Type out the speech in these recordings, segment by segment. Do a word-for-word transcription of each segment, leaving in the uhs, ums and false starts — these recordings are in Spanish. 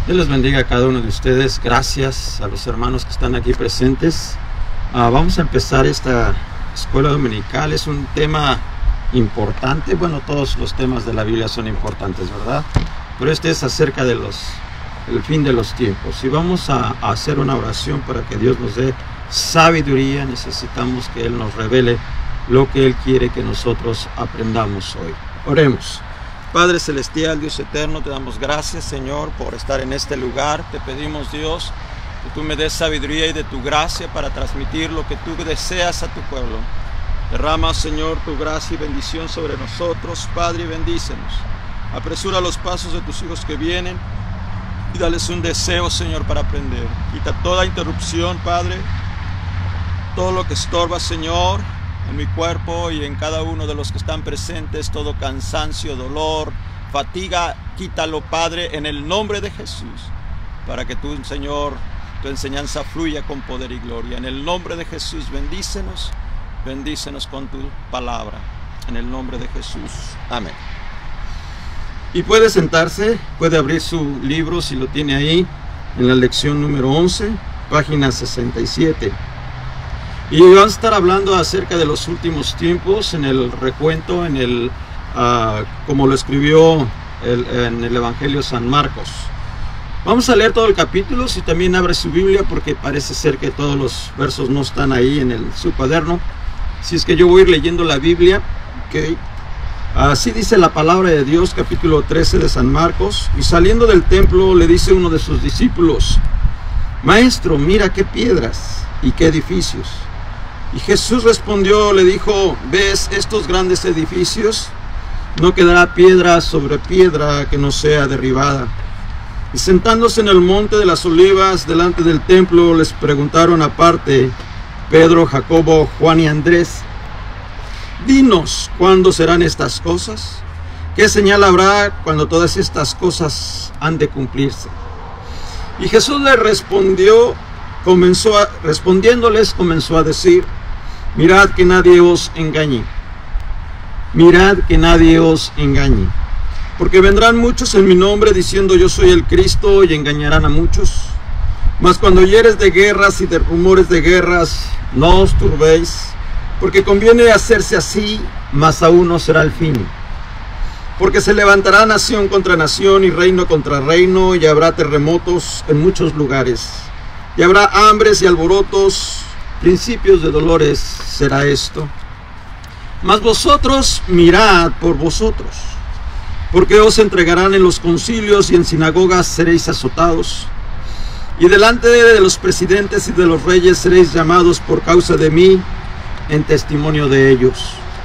Dios les bendiga a cada uno de ustedes. Gracias a los hermanos que están aquí presentes. Uh, vamos a empezar esta escuela dominical. Es un tema importante. Bueno, todos los temas de la Biblia son importantes, ¿verdad? Pero este es acerca de los el fin de los tiempos. Y vamos a, a hacer una oración para que Dios nos dé sabiduría. Necesitamos que Él nos revele lo que Él quiere que nosotros aprendamos hoy. Oremos. Padre celestial, Dios eterno, te damos gracias, Señor, por estar en este lugar. Te pedimos, Dios, que tú me des sabiduría y de tu gracia para transmitir lo que tú deseas a tu pueblo. Derrama, Señor, tu gracia y bendición sobre nosotros, Padre, y bendícenos. Apresura los pasos de tus hijos que vienen y dales un deseo, Señor, para aprender. Quita toda interrupción, Padre, todo lo que estorba, Señor, en mi cuerpo y en cada uno de los que están presentes, todo cansancio, dolor, fatiga, quítalo, Padre, en el nombre de Jesús, para que tú, Señor, tu enseñanza fluya con poder y gloria. En el nombre de Jesús, bendícenos, bendícenos con tu palabra, en el nombre de Jesús. Amén. Y puede sentarse, puede abrir su libro si lo tiene ahí, en la lección número once, página sesenta y siete. Y vamos a estar hablando acerca de los últimos tiempos en el recuento, en el, uh, como lo escribió el, en el Evangelio San Marcos. Vamos a leer todo el capítulo, si también abre su Biblia, porque parece ser que todos los versos no están ahí en el, su cuaderno. Si es que yo voy a ir leyendo la Biblia, ok. Así dice la palabra de Dios, capítulo trece de San Marcos. Y saliendo del templo le dice uno de sus discípulos: Maestro, mira qué piedras y qué edificios. Y Jesús respondió, le dijo: ¿ves estos grandes edificios? No quedará piedra sobre piedra que no sea derribada. Y sentándose en el monte de las Olivas delante del templo, les preguntaron aparte Pedro, Jacobo, Juan y Andrés: Dinos, ¿cuándo serán estas cosas? ¿Qué señal habrá cuando todas estas cosas han de cumplirse? Y Jesús les respondió, comenzó a, respondiéndoles comenzó a decir: Mirad que nadie os engañe, mirad que nadie os engañe, porque vendrán muchos en mi nombre diciendo yo soy el Cristo, y engañarán a muchos. Mas cuando oyeres de guerras y de rumores de guerras, no os turbéis, porque conviene hacerse así, mas aún no será el fin. Porque se levantará nación contra nación y reino contra reino, y habrá terremotos en muchos lugares, y habrá hambres y alborotos, principios de dolores será esto. Mas vosotros mirad por vosotros, porque os entregarán en los concilios y en sinagogas seréis azotados, y delante de los presidentes y de los reyes seréis llamados por causa de mí en testimonio de ellos.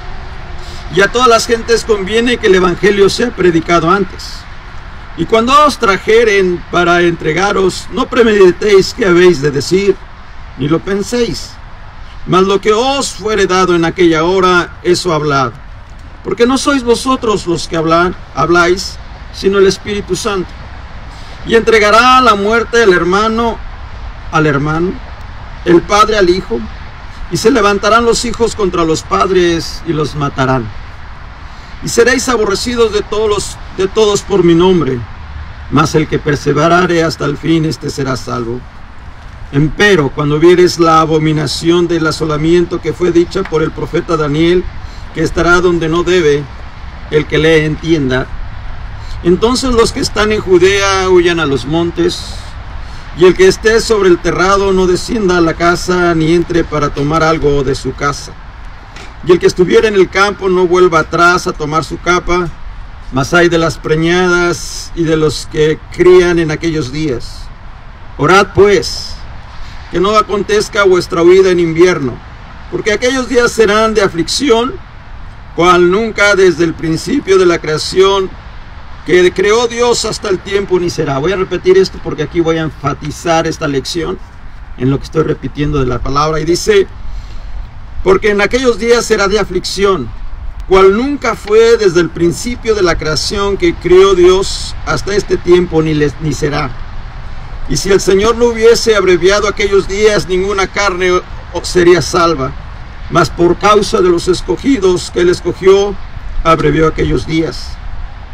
Y a todas las gentes conviene que el evangelio sea predicado antes. Y cuando os trajeren para entregaros, no premeditéis qué habéis de decir, ni lo penséis, mas lo que os fuere dado en aquella hora, eso hablad, porque no sois vosotros los que hablan, habláis, sino el Espíritu Santo. Y entregará a la muerte el hermano al hermano, el padre al hijo, y se levantarán los hijos contra los padres y los matarán. Y seréis aborrecidos de todos, los, de todos por mi nombre, mas el que perseverare hasta el fin, este será salvo. Empero, cuando vieres la abominación del asolamiento que fue dicha por el profeta Daniel, que estará donde no debe, el que lee entienda, entonces los que están en Judea huyan a los montes, y el que esté sobre el terrado no descienda a la casa, ni entre para tomar algo de su casa. Y el que estuviera en el campo no vuelva atrás a tomar su capa, mas ay de las preñadas y de los que crían en aquellos días. Orad pues, que no acontezca vuestra huida en invierno, porque aquellos días serán de aflicción, cual nunca desde el principio de la creación que creó Dios hasta el tiempo ni será. Voy a repetir esto porque aquí voy a enfatizar esta lección en lo que estoy repitiendo de la palabra. Y dice: porque en aquellos días será de aflicción, cual nunca fue desde el principio de la creación que creó Dios hasta este tiempo ni, les, ni será. Y si el Señor no hubiese abreviado aquellos días, ninguna carne sería salva. Mas por causa de los escogidos que Él escogió, abrevió aquellos días.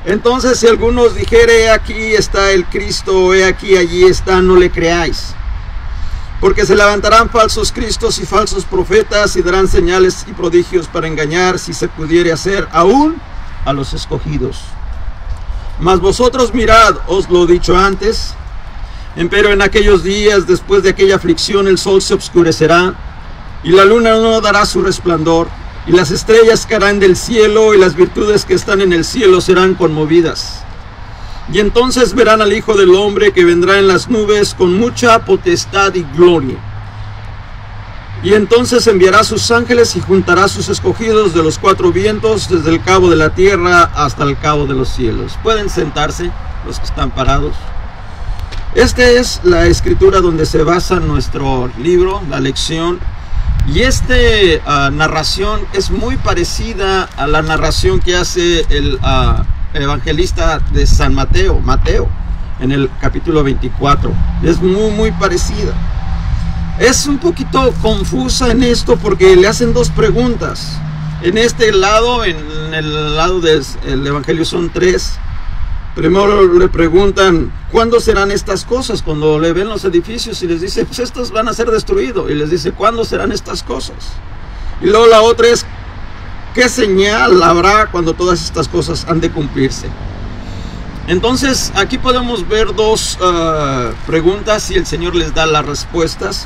Entonces, si algunos dijere, he aquí está el Cristo, he aquí allí está, no le creáis. Porque se levantarán falsos cristos y falsos profetas y darán señales y prodigios para engañar, si se pudiere hacer, aún a los escogidos. Mas vosotros mirad, os lo he dicho antes, empero en aquellos días, después de aquella aflicción, el sol se oscurecerá, y la luna no dará su resplandor, y las estrellas caerán del cielo, y las virtudes que están en el cielo serán conmovidas. Y entonces verán al Hijo del Hombre que vendrá en las nubes con mucha potestad y gloria. Y entonces enviará a sus ángeles y juntará a sus escogidos de los cuatro vientos, desde el cabo de la tierra hasta el cabo de los cielos. Pueden sentarse los que están parados. Esta es la escritura donde se basa nuestro libro, la lección. Y esta uh, narración es muy parecida a la narración que hace el uh, evangelista de San Mateo, Mateo, en el capítulo veinticuatro. Es muy, muy parecida. Es un poquito confusa en esto porque le hacen dos preguntas. En este lado, en el lado del evangelio son tres. Primero le preguntan, ¿cuándo serán estas cosas? Cuando le ven los edificios y les dice, pues estos van a ser destruidos. Y les dice, ¿cuándo serán estas cosas? Y luego la otra es, ¿qué señal habrá cuando todas estas cosas han de cumplirse? Entonces, aquí podemos ver dos uh, preguntas y el Señor les da las respuestas.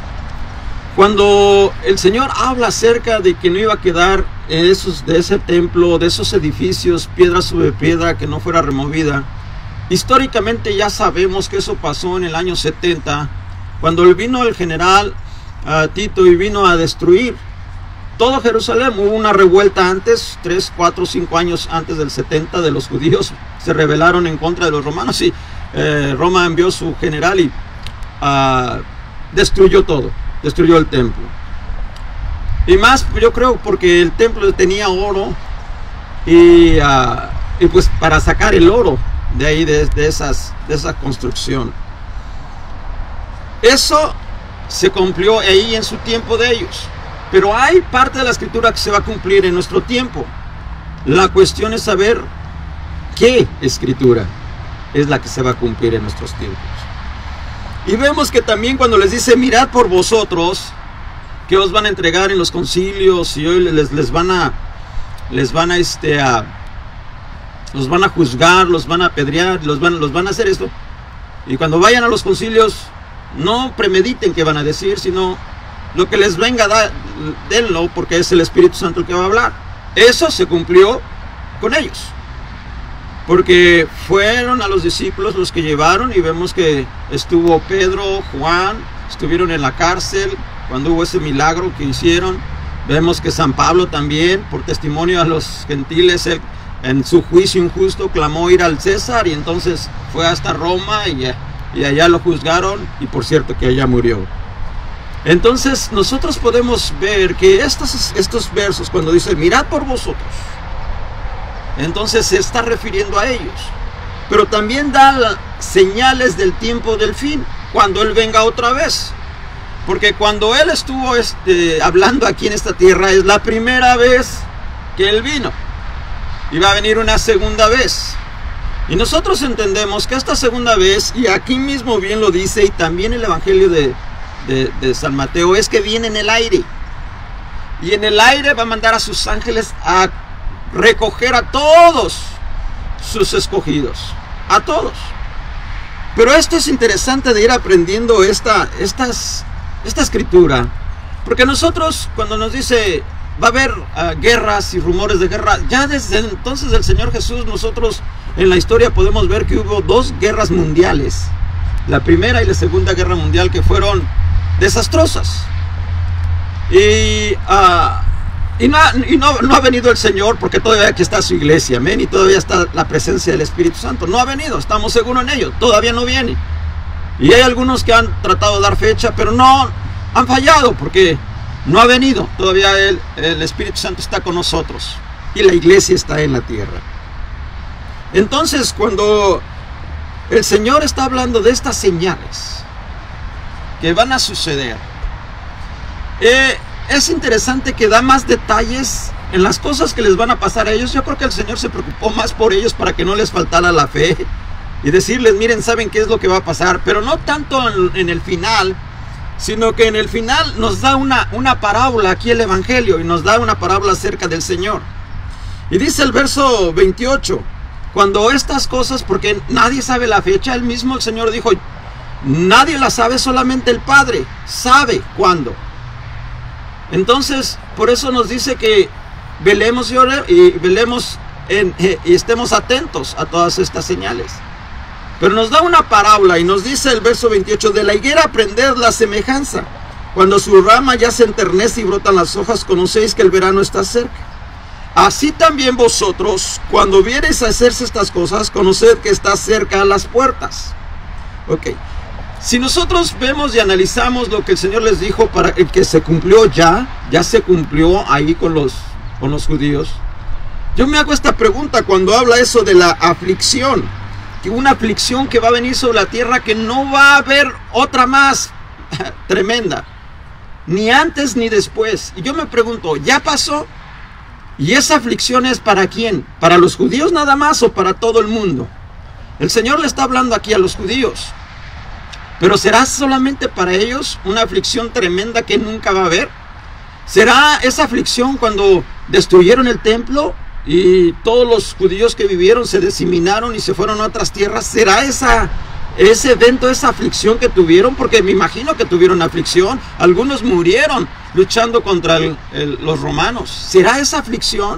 Cuando el Señor habla acerca de que no iba a quedar esos, de ese templo, de esos edificios, piedra sobre piedra que no fuera removida, históricamente ya sabemos que eso pasó en el año setenta, cuando vino el general uh, Tito y vino a destruir todo Jerusalén. Hubo una revuelta antes, tres, cuatro, cinco años antes del setenta, de los judíos, se rebelaron en contra de los romanos y eh, Roma envió su general y uh, destruyó todo, destruyó el templo. Y más, yo creo, porque el templo tenía oro y, uh, y pues para sacar el oro de ahí, de, de, esas, de esa construcción. Eso se cumplió ahí en su tiempo de ellos. Pero hay parte de la escritura que se va a cumplir en nuestro tiempo. La cuestión es saber qué escritura es la que se va a cumplir en nuestros tiempos. Y vemos que también cuando les dice, mirad por vosotros, que os van a entregar en los concilios y hoy les, les van a, les van a, este, a, los van a juzgar, los van a apedrear, los van, los van a hacer esto. Y cuando vayan a los concilios, no premediten qué van a decir, sino lo que les venga, da, denlo, porque es el Espíritu Santo el que va a hablar. Eso se cumplió con ellos, porque fueron a los discípulos los que llevaron, y vemos que estuvo Pedro, Juan, estuvieron en la cárcel cuando hubo ese milagro que hicieron. Vemos que San Pablo también, por testimonio a los gentiles, él, en su juicio injusto, clamó ir al César, y entonces fue hasta Roma, y, y allá lo juzgaron, y por cierto que allá murió. Entonces nosotros podemos ver que estos, estos versos, cuando dice mirad por vosotros, entonces se está refiriendo a ellos, pero también da señales del tiempo del fin, cuando Él venga otra vez. Porque cuando Él estuvo este, hablando aquí en esta tierra, es la primera vez que Él vino, y va a venir una segunda vez. Y nosotros entendemos que esta segunda vez, y aquí mismo bien lo dice, y también el Evangelio de De, de San Mateo, es que viene en el aire, y en el aire va a mandar a sus ángeles a recoger a todos sus escogidos, a todos. Pero esto es interesante de ir aprendiendo esta, estas, esta escritura, porque nosotros, cuando nos dice va a haber uh, guerras y rumores de guerra, ya desde entonces del Señor Jesús, nosotros en la historia podemos ver que hubo dos guerras mundiales, la primera y la segunda guerra mundial, que fueron desastrosas, y, uh, y, no, y no, no ha venido el Señor, porque todavía aquí está su iglesia, amén, y todavía está la presencia del Espíritu Santo. No ha venido, estamos seguros en ello, todavía no viene. Y hay algunos que han tratado de dar fecha, pero no, han fallado, porque no ha venido. Todavía el, el Espíritu Santo está con nosotros, y la iglesia está en la tierra. Entonces, cuando el Señor está hablando de estas señales que van a suceder, eh, es interesante que da más detalles en las cosas que les van a pasar a ellos, yo creo que el Señor se preocupó más por ellos para que no les faltara la fe y decirles, miren, saben qué es lo que va a pasar, pero no tanto en, en el final, sino que en el final nos da una, una parábola aquí el Evangelio, y nos da una parábola acerca del Señor. Y dice el verso veintiocho, cuando estas cosas, porque nadie sabe la fecha, el mismo el Señor dijo, nadie la sabe, solamente el Padre sabe cuándo. Entonces, por eso nos dice que velemos y, ore, y, velemos en, eh, y estemos atentos a todas estas señales. Pero nos da una parábola y nos dice el verso veintiocho, de la higuera aprended la semejanza. Cuando su rama ya se enternece y brotan las hojas, conocéis que el verano está cerca. Así también vosotros, cuando viereis a hacerse estas cosas, conoced que está cerca a las puertas. Ok. Si nosotros vemos y analizamos lo que el Señor les dijo para el que se cumplió ya, ya se cumplió ahí con los, con los judíos. Yo me hago esta pregunta cuando habla eso de la aflicción, que una aflicción que va a venir sobre la tierra, que no va a haber otra más tremenda, ni antes ni después. Y yo me pregunto, ¿ya pasó? ¿Y esa aflicción es para quién? ¿Para los judíos nada más o para todo el mundo? El Señor le está hablando aquí a los judíos. ¿Pero será solamente para ellos una aflicción tremenda que nunca va a haber? ¿Será esa aflicción cuando destruyeron el templo y todos los judíos que vivieron se diseminaron y se fueron a otras tierras? ¿Será esa, ese evento, esa aflicción que tuvieron? Porque me imagino que tuvieron aflicción. Algunos murieron luchando contra el, el, los romanos. ¿Será esa aflicción?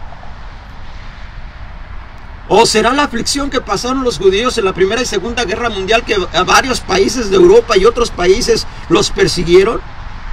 ¿O será la aflicción que pasaron los judíos en la Primera y Segunda Guerra Mundial, que a varios países de Europa y otros países los persiguieron?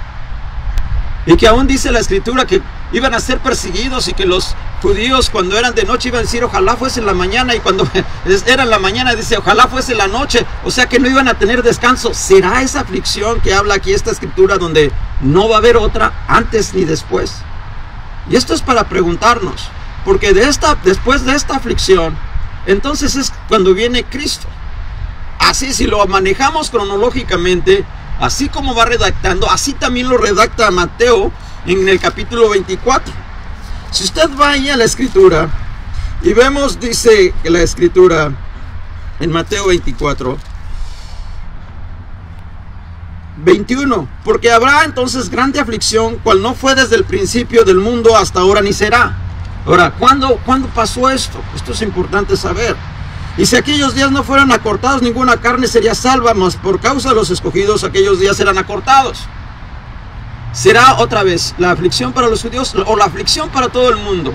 Y que aún dice la Escritura que iban a ser perseguidos y que los judíos cuando eran de noche iban a decir, ojalá fuese la mañana, y cuando era la mañana dice, ojalá fuese la noche, o sea que no iban a tener descanso. ¿Será esa aflicción que habla aquí esta Escritura donde no va a haber otra antes ni después? Y esto es para preguntarnos. Porque de esta, después de esta aflicción, entonces es cuando viene Cristo. Así, si lo manejamos cronológicamente, así como va redactando, así también lo redacta Mateo en el capítulo veinticuatro. Si usted va ahí a la Escritura y vemos, dice la Escritura en Mateo veinticuatro, veintiuno, porque habrá entonces grande aflicción, cual no fue desde el principio del mundo hasta ahora ni será. Ahora, ¿cuándo, ¿cuándo pasó esto? Esto es importante saber. Y si aquellos días no fueran acortados, ninguna carne sería salva, mas por causa de los escogidos, aquellos días serán acortados. ¿Será otra vez la aflicción para los judíos o la aflicción para todo el mundo?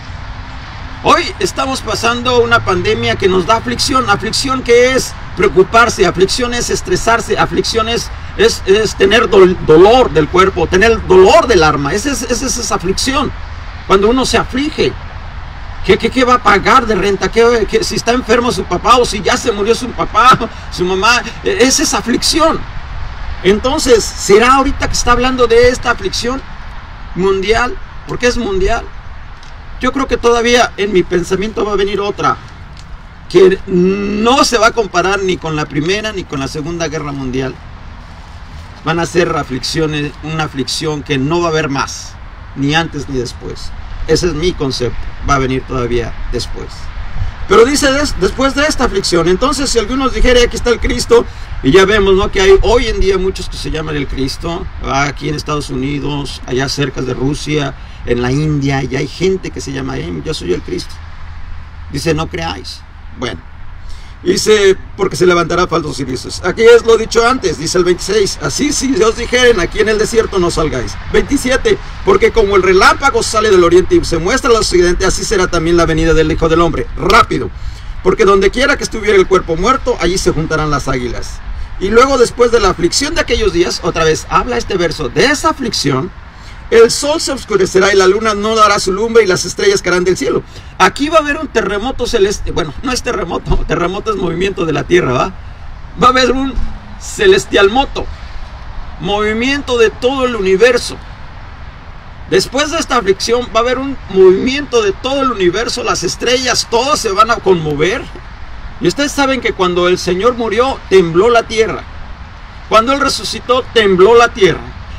Hoy estamos pasando una pandemia que nos da aflicción. Aflicción que es preocuparse, aflicción es estresarse, aflicción es, es, es tener do, dolor del cuerpo, tener dolor del alma. Esa es, esa es esa aflicción. Cuando uno se aflige, ¿qué, qué, qué va a pagar de renta? ¿Qué, qué, si está enfermo su papá o si ya se murió su papá, su mamá? Es esa aflicción. Entonces, ¿será ahorita que está hablando de esta aflicción mundial? Porque es mundial. Yo creo que todavía en mi pensamiento va a venir otra, que no se va a comparar ni con la Primera ni con la Segunda Guerra Mundial. Van a ser aflicciones, una aflicción que no va a haber más, ni antes ni después. Ese es mi concepto. Va a venir todavía después. Pero dice des, después de esta aflicción. Entonces, si algunos dijeren, aquí está el Cristo, y ya vemos, ¿no?, que hay hoy en día muchos que se llaman el Cristo, aquí en Estados Unidos, allá cerca de Rusia, en la India, y hay gente que se llama, eh, yo soy el Cristo. Dice, no creáis. Bueno, dice, porque se levantará falsos cristos. Aquí es lo dicho antes, dice el veintiséis, así si os dijeren, aquí en el desierto no salgáis. veintisiete, porque como el relámpago sale del oriente y se muestra al occidente, así será también la venida del Hijo del Hombre. Rápido, porque donde quiera que estuviera el cuerpo muerto, allí se juntarán las águilas. Y luego, después de la aflicción de aquellos días, otra vez habla este verso, de esa aflicción, el sol se oscurecerá y la luna no dará su lumbre y las estrellas caerán del cielo. Aquí va a haber un terremoto celeste. Bueno, no es terremoto, terremoto es movimiento de la tierra, ¿va? Va a haber un celestial moto, movimiento de todo el universo. Después de esta aflicción va a haber un movimiento de todo el universo, las estrellas, todas se van a conmover. Y ustedes saben que cuando el Señor murió, tembló la tierra. Cuando Él resucitó, tembló la tierra.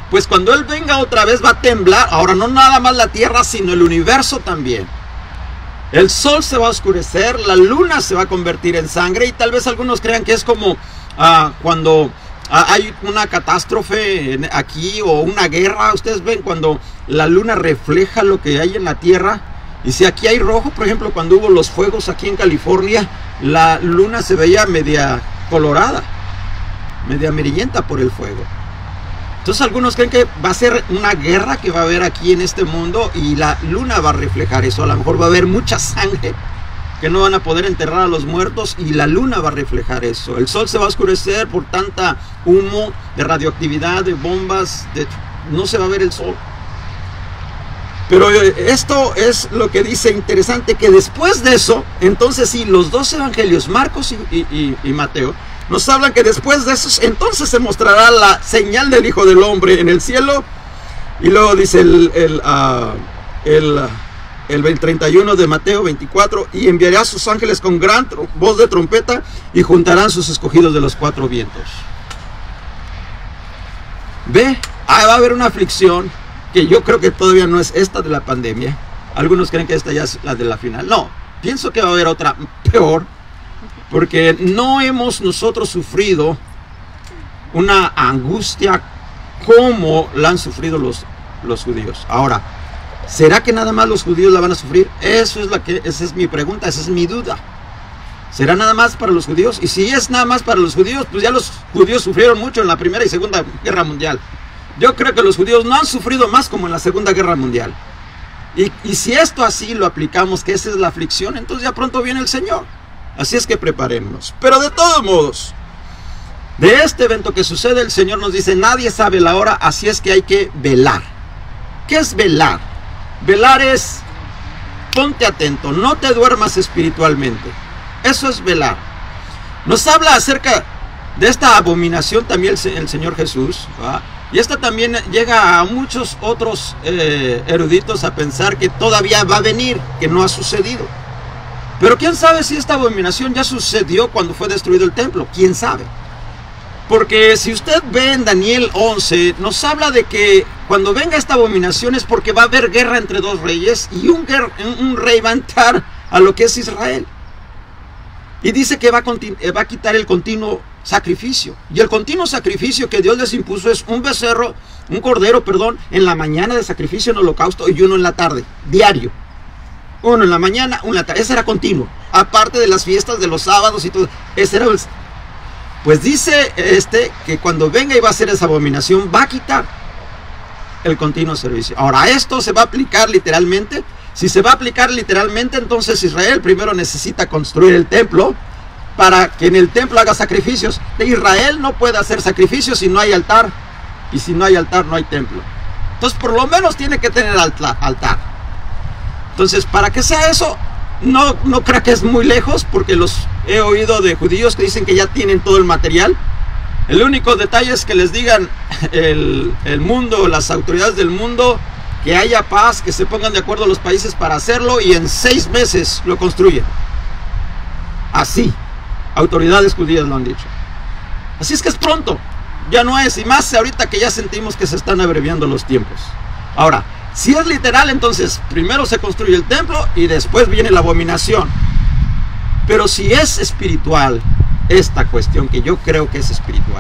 pues cuando Él venga otra vez va a temblar. Ahora no nada más la tierra, sino el universo también. El sol se va a oscurecer, la luna se va a convertir en sangre, y tal vez algunos crean que es como uh, cuando uh, hay una catástrofe en, aquí, o una guerra. Ustedes ven cuando la luna refleja lo que hay en la tierra, y si aquí hay rojo, por ejemplo, cuando hubo los fuegos aquí en California, la luna se veía media colorada, media amarillenta por el fuego. Entonces algunos creen que va a ser una guerra que va a haber aquí en este mundo, y la luna va a reflejar eso. A lo mejor va a haber mucha sangre, que no van a poder enterrar a los muertos, y la luna va a reflejar eso. El sol se va a oscurecer por tanta humo de radioactividad, de bombas, de... no se va a ver el sol. Pero esto es lo que dice interesante, que después de eso, entonces sí, los dos evangelios, Marcos y, y, y Mateo, nos hablan que después de eso, entonces se mostrará la señal del Hijo del Hombre en el cielo. Y luego dice el, el, uh, el, el treinta y uno de Mateo veinticuatro, y enviará a sus ángeles con gran voz de trompeta, y juntarán sus escogidos de los cuatro vientos. Ve, ah, va a haber una aflicción, que yo creo que todavía no es esta de la pandemia. Algunos creen que esta ya es la de la final. No, pienso que va a haber otra peor, porque no hemos nosotros sufrido una angustia como la han sufrido los, los judíos. Ahora, ¿será que nada más los judíos la van a sufrir? Eso es la que, esa es mi pregunta, esa es mi duda. ¿Será nada más para los judíos? Y si es nada más para los judíos, pues ya los judíos sufrieron mucho en la Primera y Segunda Guerra Mundial. Yo creo que los judíos no han sufrido más como en la Segunda Guerra Mundial. Y, y si esto así lo aplicamos, que esa es la aflicción, entonces ya pronto viene el Señor. Así es que preparémonos. Pero de todos modos, de este evento que sucede, el Señor nos dice, nadie sabe la hora, así es que hay que velar. ¿Qué es velar? Velar es, ponte atento, no te duermas espiritualmente. Eso es velar. Nos habla acerca de esta abominación también el, el Señor Jesús, ¿va? Y esta también llega a muchos otros eh, eruditos a pensar que todavía va a venir, que no ha sucedido. Pero quién sabe si esta abominación ya sucedió cuando fue destruido el templo. Quién sabe. Porque si usted ve en Daniel once, nos habla de que cuando venga esta abominación es porque va a haber guerra entre dos reyes, y un, un rey va a entrar a lo que es Israel. Y dice que va a, va a quitar el continuo sacrificio. Y el continuo sacrificio que Dios les impuso es un becerro, un cordero, perdón, en la mañana de sacrificio en holocausto, y uno en la tarde, diario. Uno en la mañana, uno en la tarde. Ese era continuo. Aparte de las fiestas de los sábados y todo. Ese era el... Pues dice este que cuando venga y va a hacer esa abominación, va a quitar el continuo servicio. Ahora, esto se va a aplicar literalmente. Si se va a aplicar literalmente, entonces Israel primero necesita construir el templo para que en el templo haga sacrificios. De Israel no puede hacer sacrificios si no hay altar, y si no hay altar no hay templo. Entonces por lo menos tiene que tener altar. Entonces, para que sea eso, no, no creo que es muy lejos, porque los he oído de judíos que dicen que ya tienen todo el material. El único detalle es que les digan el, el mundo, las autoridades del mundo, que haya paz, que se pongan de acuerdo los países para hacerlo, y en seis meses lo construyen. Así, autoridades judías lo han dicho. Así es que es pronto, ya no es, y más ahorita que ya sentimos que se están abreviando los tiempos. Ahora, si es literal, entonces primero se construye el templo y después viene la abominación. Pero si es espiritual esta cuestión, que yo creo que es espiritual,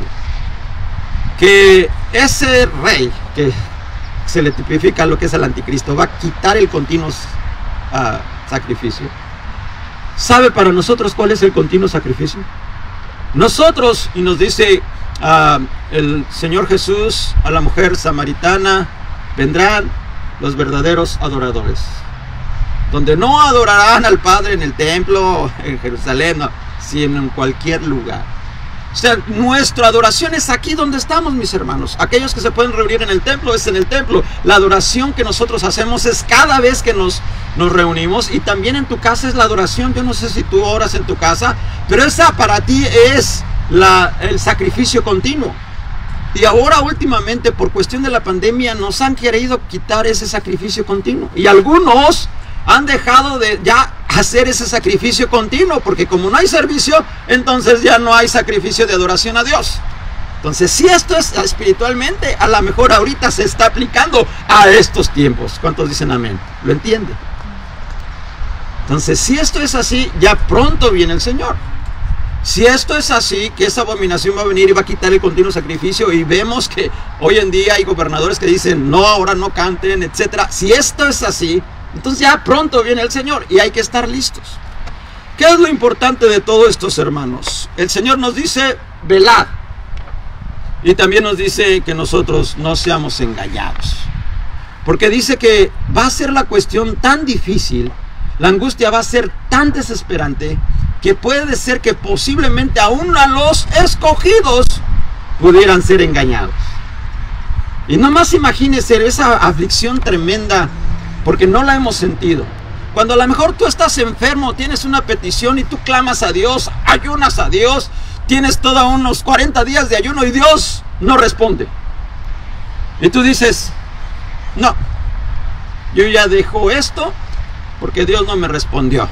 que ese rey que se le tipifica lo que es el anticristo va a quitar el continuo uh, sacrificio. ¿Sabe para nosotros cuál es el continuo sacrificio? Nosotros, y nos dice uh, el Señor Jesús a la mujer samaritana, vendrán los verdaderos adoradores, donde no adorarán al Padre en el templo, en Jerusalén, no, sino en cualquier lugar. O sea, nuestra adoración es aquí donde estamos, mis hermanos. Aquellos que se pueden reunir en el templo, es en el templo. La adoración que nosotros hacemos es cada vez que nos, nos reunimos, y también en tu casa es la adoración. Yo no sé si tú oras en tu casa, pero esa para ti es la, el sacrificio continuo. Y ahora últimamente, por cuestión de la pandemia, nos han querido quitar ese sacrificio continuo. Y algunos han dejado de ya hacer ese sacrificio continuo, porque como no hay servicio, entonces ya no hay sacrificio de adoración a Dios. Entonces, si esto es espiritualmente, a lo mejor ahorita se está aplicando a estos tiempos. ¿Cuántos dicen amén? ¿Lo entiende? Entonces, si esto es así, ya pronto viene el Señor. Si esto es así, que esa abominación va a venir y va a quitar el continuo sacrificio, y vemos que hoy en día hay gobernadores que dicen, no, ahora no canten, etcétera. Si esto es así, entonces ya pronto viene el Señor y hay que estar listos. ¿Qué es lo importante de todo esto, hermanos? El Señor nos dice, velad. Y también nos dice que nosotros no seamos engañados. Porque dice que va a ser la cuestión tan difícil, la angustia va a ser tan desesperante, que puede ser que posiblemente aún a los escogidos pudieran ser engañados. Y nomás imagínese esa aflicción tremenda, porque no la hemos sentido. Cuando a lo mejor tú estás enfermo, tienes una petición y tú clamas a Dios, ayunas a Dios, tienes todos unos cuarenta días de ayuno y Dios no responde. Y tú dices, no, yo ya dejo esto porque Dios no me respondió.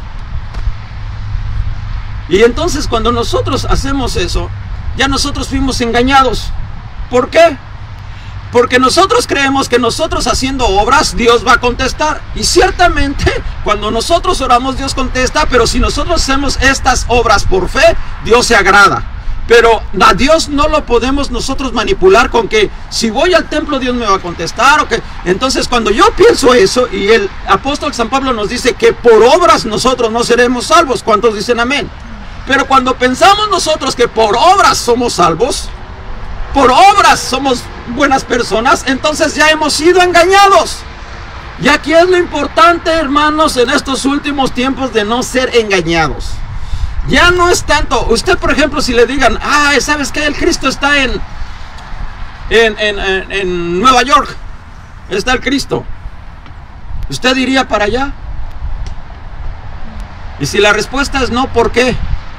Y entonces cuando nosotros hacemos eso, ya nosotros fuimos engañados. ¿Por qué? Porque nosotros creemos que nosotros haciendo obras, Dios va a contestar. Y ciertamente, cuando nosotros oramos, Dios contesta. Pero si nosotros hacemos estas obras por fe, Dios se agrada. Pero a Dios no lo podemos nosotros manipular con que si voy al templo Dios me va a contestar. O que... Entonces cuando yo pienso eso, y el apóstol San Pablo nos dice que por obras nosotros no seremos salvos. ¿Cuántos dicen amén? Pero cuando pensamos nosotros que por obras somos salvos, por obras somos buenas personas, entonces ya hemos sido engañados. Y aquí es lo importante, hermanos, en estos últimos tiempos, de no ser engañados. Ya no es tanto, usted por ejemplo, si le digan, ah, ¿sabes qué? El Cristo está en, en, en, en, en Nueva York, está el Cristo. ¿Usted iría para allá? Y si la respuesta es no, ¿por qué?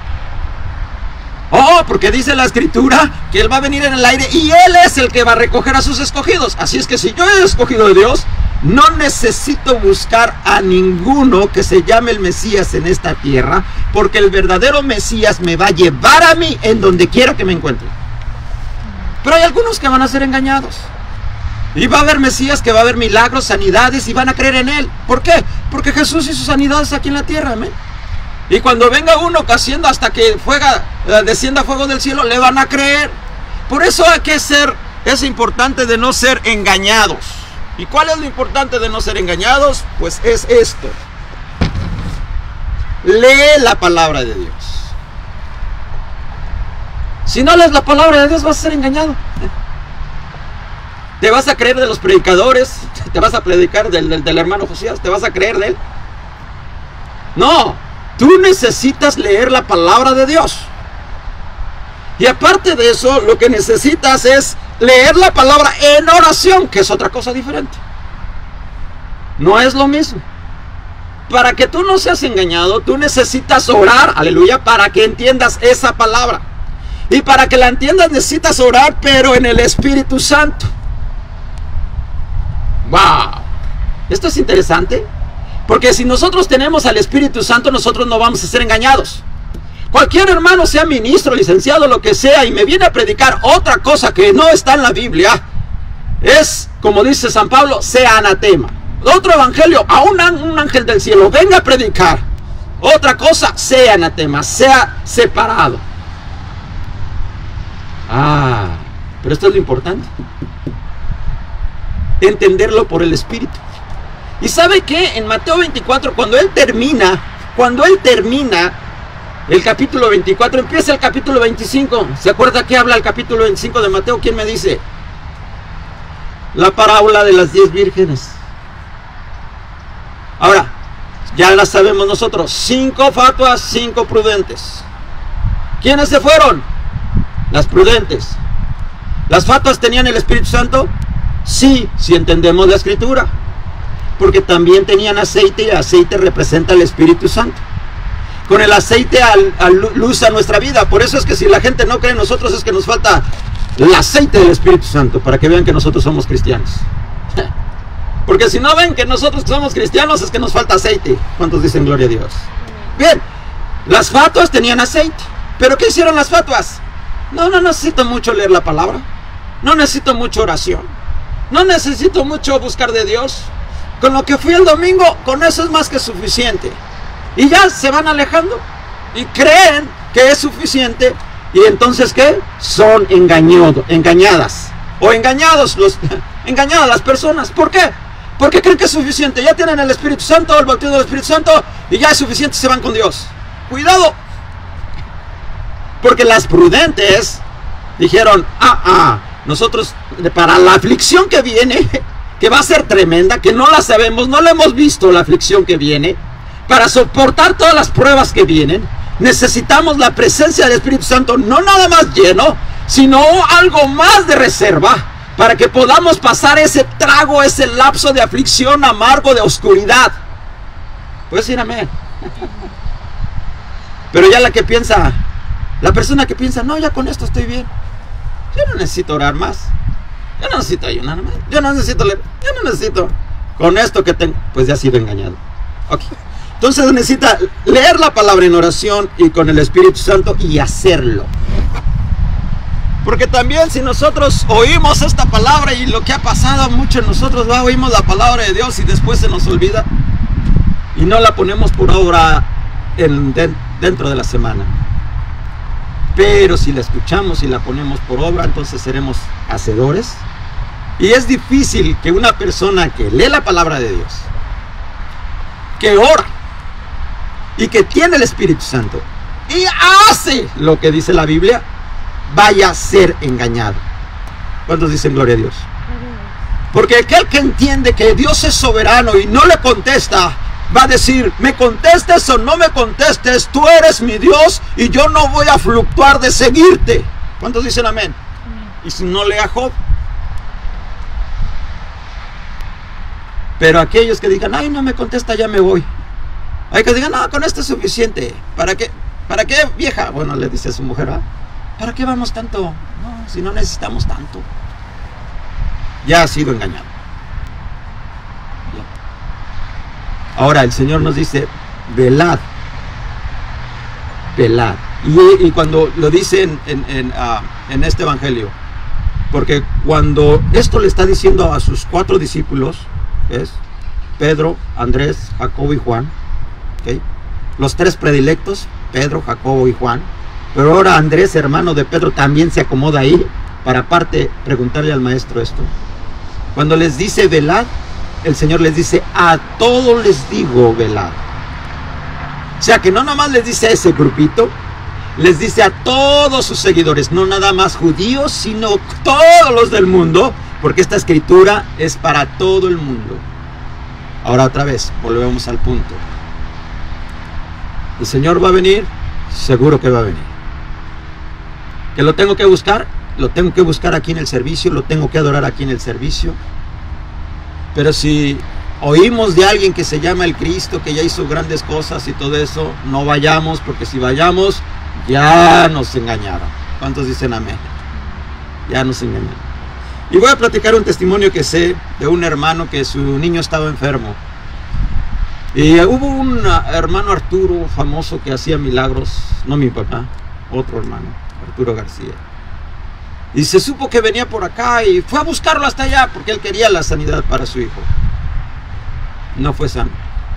Oh, porque dice la Escritura que Él va a venir en el aire y Él es el que va a recoger a sus escogidos. Así es que si yo he escogido de Dios, no necesito buscar a ninguno que se llame el Mesías en esta tierra, porque el verdadero Mesías me va a llevar a mí en donde quiera que me encuentre. Pero hay algunos que van a ser engañados. Y va a haber Mesías que va a haber milagros, sanidades, y van a creer en Él. ¿Por qué? Porque Jesús hizo sanidades aquí en la tierra, amén. Y cuando venga uno haciendo hasta que fuega, descienda fuego del cielo, le van a creer. Por eso hay que ser, es importante de no ser engañados. ¿Y cuál es lo importante de no ser engañados? Pues es esto. Lee la palabra de Dios. Si no lees la palabra de Dios, vas a ser engañado. Te vas a creer de los predicadores, te vas a predicar del, del, del hermano Josías, te vas a creer de él. No. Tú necesitas leer la palabra de Dios. Y aparte de eso, lo que necesitas es leer la palabra en oración, que es otra cosa diferente. No es lo mismo. Para que tú no seas engañado, tú necesitas orar, aleluya, para que entiendas esa palabra. Y para que la entiendas necesitas orar, pero en el Espíritu Santo. ¡Wow! Esto es interesante. Porque si nosotros tenemos al Espíritu Santo, nosotros no vamos a ser engañados. Cualquier hermano, sea ministro, licenciado, lo que sea, y me viene a predicar otra cosa que no está en la Biblia, es, como dice San Pablo, sea anatema. Otro evangelio, a un, un ángel del cielo, venga a predicar otra cosa, sea anatema, sea separado. Ah, pero esto es lo importante. Entenderlo por el Espíritu. ¿Y sabe qué? En Mateo veinticuatro, cuando él termina, cuando él termina el capítulo veinticuatro, empieza el capítulo veinticinco. ¿Se acuerda que habla el capítulo veinticinco de Mateo? ¿Quién me dice? La parábola de las diez vírgenes. Ahora, ya la sabemos nosotros. Cinco fatuas, cinco prudentes. ¿Quiénes se fueron? Las prudentes. ¿Las fatuas tenían el Espíritu Santo? Sí, si entendemos la Escritura. Porque también tenían aceite, y el aceite representa el Espíritu Santo. Con el aceite al, al luz a nuestra vida. Por eso es que si la gente no cree en nosotros, es que nos falta el aceite del Espíritu Santo, para que vean que nosotros somos cristianos. Porque si no ven que nosotros somos cristianos, es que nos falta aceite. ¿Cuántos dicen gloria a Dios? Bien, las fatuas tenían aceite. ¿Pero qué hicieron las fatuas? No, no necesito mucho leer la palabra. No necesito mucha oración. No necesito mucho buscar de Dios. Con lo que fui el domingo, con eso es más que suficiente. Y ya se van alejando y creen que es suficiente. Y entonces, ¿qué? Son engañado, engañadas. O engañados, los, engañadas las personas. ¿Por qué? Porque creen que es suficiente. Ya tienen el Espíritu Santo, el bautismo del Espíritu Santo, y ya es suficiente, se van con Dios. Cuidado. Porque las prudentes dijeron, ah, ah, nosotros para la aflicción que viene, que va a ser tremenda, que no la sabemos, no la hemos visto la aflicción que viene, para soportar todas las pruebas que vienen, necesitamos la presencia del Espíritu Santo, no nada más lleno, sino algo más de reserva, para que podamos pasar ese trago, ese lapso de aflicción amargo, de oscuridad. Puedes decir amén. Pero ya la que piensa, la persona que piensa, no, ya con esto estoy bien, yo no necesito orar más, yo no necesito ayunar más, yo no necesito leer, yo no necesito, con esto que tengo, pues ya ha sido engañado. Ok. Entonces necesita leer la palabra en oración y con el Espíritu Santo y hacerlo. Porque también si nosotros oímos esta palabra, y lo que ha pasado mucho en nosotros, ¿va? Oímos la palabra de Dios y después se nos olvida y no la ponemos por obra en, de, dentro de la semana. Pero si la escuchamos y la ponemos por obra, entonces seremos hacedores. Y es difícil que una persona que lee la palabra de Dios, que ora y que tiene el Espíritu Santo y hace lo que dice la Biblia, vaya a ser engañado. ¿Cuántos dicen gloria a Dios? Porque aquel que entiende que Dios es soberano y no le contesta, va a decir, me contestes o no me contestes, tú eres mi Dios y yo no voy a fluctuar de seguirte. ¿Cuántos dicen amén? Y si no, lea Job. Pero aquellos que digan, ay, no me contesta, ya me voy. Hay que digan, no, con esto es suficiente. ¿Para qué? ¿Para qué, vieja? Bueno, le dice a su mujer, ¿ah? ¿Para qué vamos tanto? No, si no necesitamos tanto. Ya ha sido engañado. Ahora el Señor nos dice, velad. Velad. Y, y cuando lo dice en, en, en, uh, en este evangelio, porque cuando esto le está diciendo a sus cuatro discípulos, es Pedro, Andrés, Jacobo y Juan, ¿okay? Los tres predilectos, Pedro, Jacobo y Juan. Pero ahora Andrés, hermano de Pedro, también se acomoda ahí para aparte preguntarle al maestro esto. Cuando les dice velad, el Señor les dice, a todos les digo velad. O sea que no nomás les dice a ese grupito, les dice a todos sus seguidores, no nada más judíos, sino todos los del mundo, porque esta escritura es para todo el mundo. Ahora otra vez, volvemos al punto. ¿El Señor va a venir? Seguro que va a venir. ¿Que lo tengo que buscar? Lo tengo que buscar aquí en el servicio, lo tengo que adorar aquí en el servicio. Pero si oímos de alguien que se llama el Cristo, que ya hizo grandes cosas y todo eso, no vayamos, porque si vayamos, ya nos engañaron. ¿Cuántos dicen amén? Ya nos engañaron. Y voy a platicar un testimonio que sé de un hermano que su niño estaba enfermo. Y hubo un hermano Arturo famoso que hacía milagros, no mi papá, otro hermano, Arturo García. Y se supo que venía por acá y fue a buscarlo hasta allá porque él quería la sanidad para su hijo. No fue sano.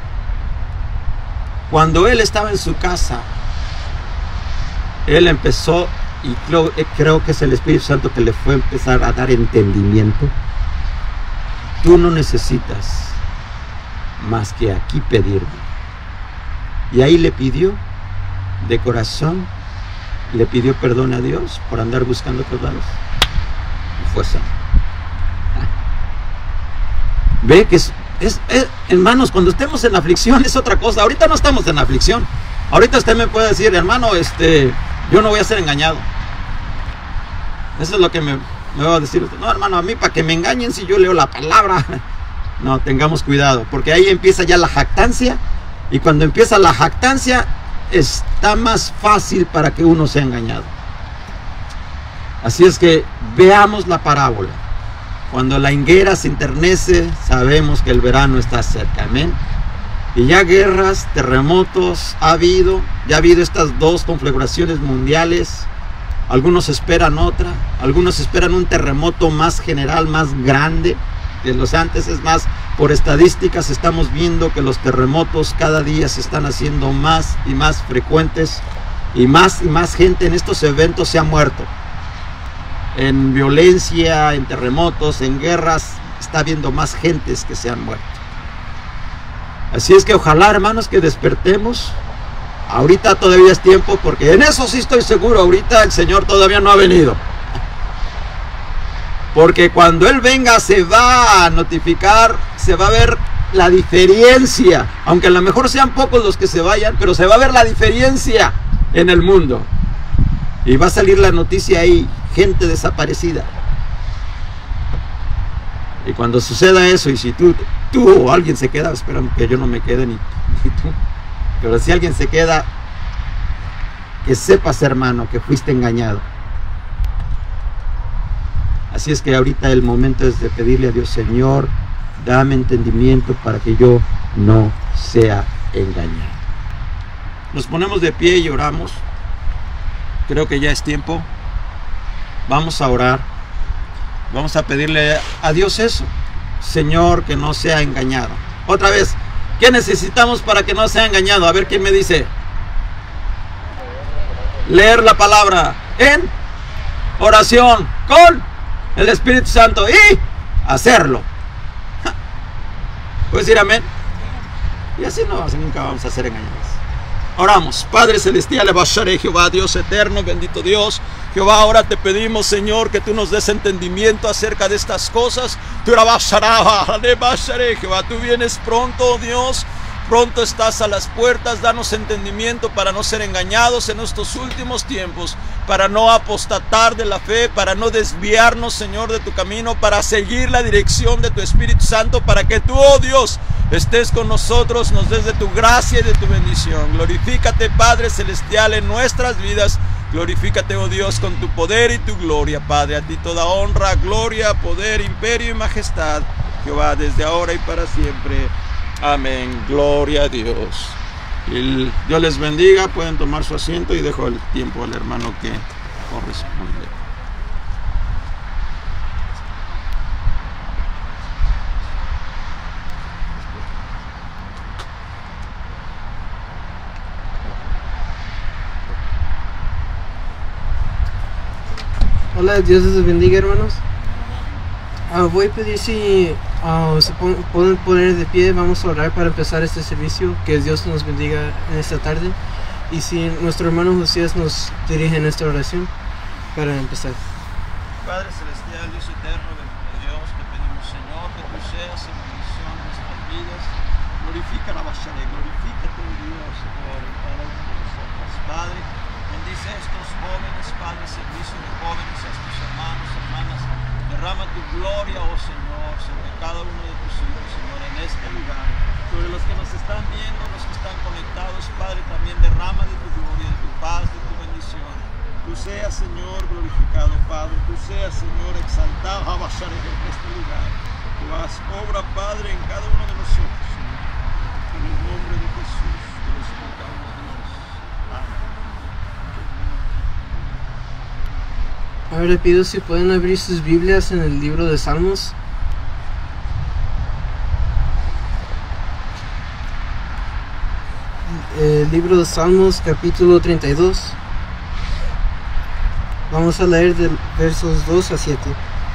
Cuando él estaba en su casa, él empezó, y creo, creo que es el Espíritu Santo que le fue a empezar a dar entendimiento. Tú no necesitas más que aquí pedirme. Y ahí le pidió de corazón, le pidió perdón a Dios por andar buscando otros lados y fue sano. Ve que es, es, es, hermanos, cuando estemos en aflicción es otra cosa. Ahorita no estamos en aflicción. Ahorita usted me puede decir, hermano, este, yo no voy a ser engañado. Eso es lo que me, me va a decir usted. No, hermano, a mí para que me engañen si yo leo la palabra. No, tengamos cuidado, porque ahí empieza ya la jactancia, y cuando empieza la jactancia está más fácil para que uno sea engañado. Así es que veamos la parábola. Cuando la higuera se enternece, sabemos que el verano está cerca, amén. Y ya guerras, terremotos ha habido, ya ha habido estas dos conflagraciones mundiales, algunos esperan otra, algunos esperan un terremoto más general, más grande de los antes. Es más, por estadísticas estamos viendo que los terremotos cada día se están haciendo más y más frecuentes, y más y más gente en estos eventos se ha muerto. En violencia, en terremotos, en guerras, está habiendo más gentes que se han muerto. Así es que ojalá, hermanos, que despertemos. Ahorita todavía es tiempo, porque en eso sí estoy seguro, ahorita el Señor todavía no ha venido. Porque cuando Él venga se va a notificar, se va a ver la diferencia. Aunque a lo mejor sean pocos los que se vayan, pero se va a ver la diferencia en el mundo. Y va a salir la noticia ahí, gente desaparecida. Y cuando suceda eso, y si tú, tú o alguien se queda, esperando que yo no me quede ni, ni tú, pero si alguien se queda, que sepas, hermano, que fuiste engañado. Así es que ahorita el momento es de pedirle a Dios: Señor, dame entendimiento para que yo no sea engañado. Nos ponemos de pie y oramos. Creo que ya es tiempo. Vamos a orar. Vamos a pedirle a Dios eso: Señor, que no sea engañado. Otra vez, ¿qué necesitamos para que no sea engañado? A ver, ¿quién me dice? Leer la palabra en oración con el Espíritu Santo y hacerlo. ¿Puedes decir amén? Y así no, así nunca vamos a ser engañados. Oramos. Padre celestial, Jehová, Dios eterno, bendito Dios. Jehová, ahora te pedimos, Señor, que tú nos des entendimiento acerca de estas cosas. Jehová, tú vienes pronto, Dios. Pronto estás a las puertas. Danos entendimiento para no ser engañados en estos últimos tiempos, para no apostatar de la fe, para no desviarnos, Señor, de tu camino, para seguir la dirección de tu Espíritu Santo, para que tú, oh Dios, estés con nosotros, nos des de tu gracia y de tu bendición. Glorifícate, Padre celestial, en nuestras vidas. Glorifícate, oh Dios, con tu poder y tu gloria, Padre. A ti toda honra, gloria, poder, imperio y majestad, Jehová, desde ahora y para siempre. Amén. Gloria a Dios. Y Dios les bendiga. Pueden tomar su asiento y dejo el tiempo al hermano que corresponde. Hola, Dios les bendiga, hermanos. Uh, voy a pedir si uh, se pon pueden poner de pie. Vamos a orar para empezar este servicio. Que Dios nos bendiga en esta tarde. Y si nuestro hermano Josías nos dirige en esta oración para empezar. Padre celestial, Dios eterno, bendito Dios, te pedimos, Señor, que tú seas en bendición de nuestras vidas. Glorifica la Basharé, glorifícate, Dios, Señor, en cada uno de nosotros. Padre, bendice a estos jóvenes, Padre, servicio de jóvenes, a estos hermanos, hermanas. Derrama tu gloria, oh Señor, sobre cada uno de tus hijos, Señor, en este lugar. Sobre los que nos están viendo, los que están conectados, Padre, también derrama de tu gloria, de tu paz, de tu bendición. Tú seas, Señor, glorificado, Padre. Tú seas, Señor, exaltado, Abashar, en este lugar. Tú haz obra, Padre, en cada uno de nosotros, Señor. En el nombre de Jesús, te lo suplicamos, Dios. Amén. Ahora pido si pueden abrir sus Biblias en el libro de Salmos. El libro de Salmos, capítulo treinta y dos. Vamos a leer de versos dos a siete.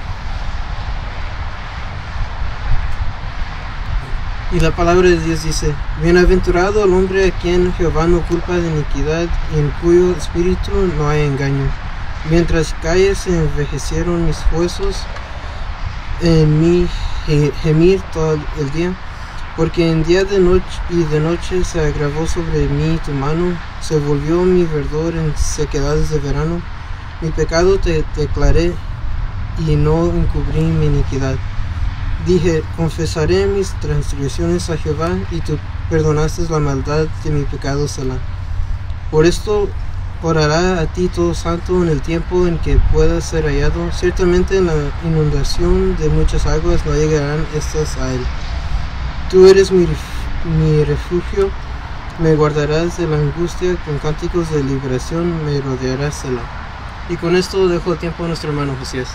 Y la palabra de Dios dice: Bienaventurado el hombre a quien Jehová no culpa de iniquidad y en cuyo espíritu no hay engaño. Mientras calles se envejecieron mis huesos, en mi gemir todo el día, porque en día de noche y de noche se agravó sobre mí tu mano, se volvió mi verdor en sequedades de verano. Mi pecado te declaré y no encubrí mi iniquidad. Dije: confesaré mis transgresiones a Jehová, y tú perdonaste la maldad de mi pecado, Selah. Por esto orará a ti todo santo en el tiempo en que pueda ser hallado. Ciertamente en la inundación de muchas aguas no llegarán estas a él. Tú eres mi, mi refugio, me guardarás de la angustia, con cánticos de liberación me rodearás, Selah. Y con esto dejo el tiempo a nuestro hermano Josías.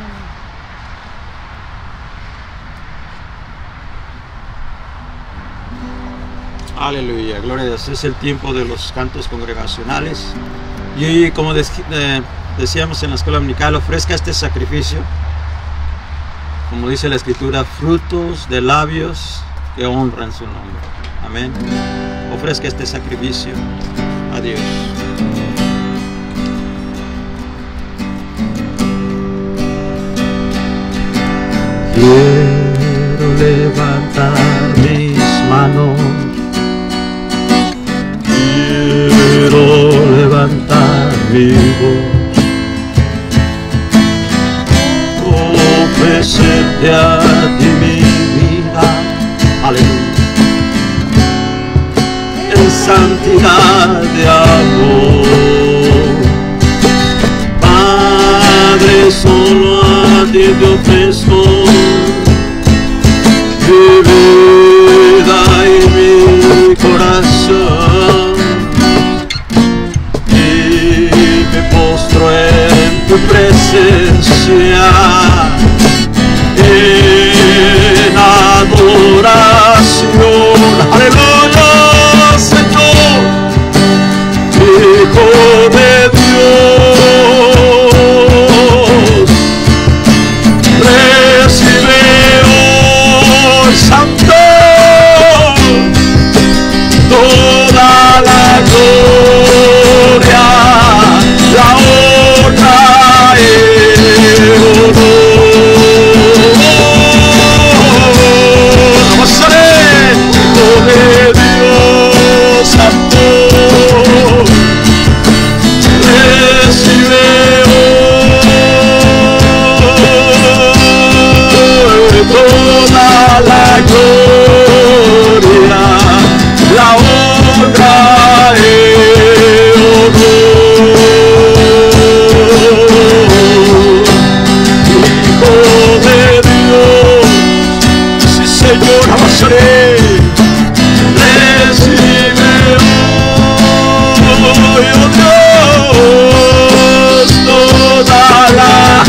Aleluya, gloria a Dios. Es el tiempo de los cantos congregacionales. Y como eh, decíamos en la escuela dominical, ofrezca este sacrificio, como dice la escritura, frutos de labios que honran su nombre. Amén. Ofrezca este sacrificio a Dios. Quiero levantar mis manos, quiero levantar mi voz, ofrecerte a ti mi vida, aleluya, en santidad de amor. Padre, solo a ti te ofrezco mi vida y mi corazón, y me postro en tu presencia en adoración. Aleluya, Señor, Hijo de Dios, recibe hoy, Santo, toda la gloria, la honra y el honor. Vamos a ver, Hijo de Dios, Santo, recibe hoy toda la gloria, la honra y honor. Hijo de Dios, sí Señor, vamos a ver, recibe hoy, oh Dios, toda la,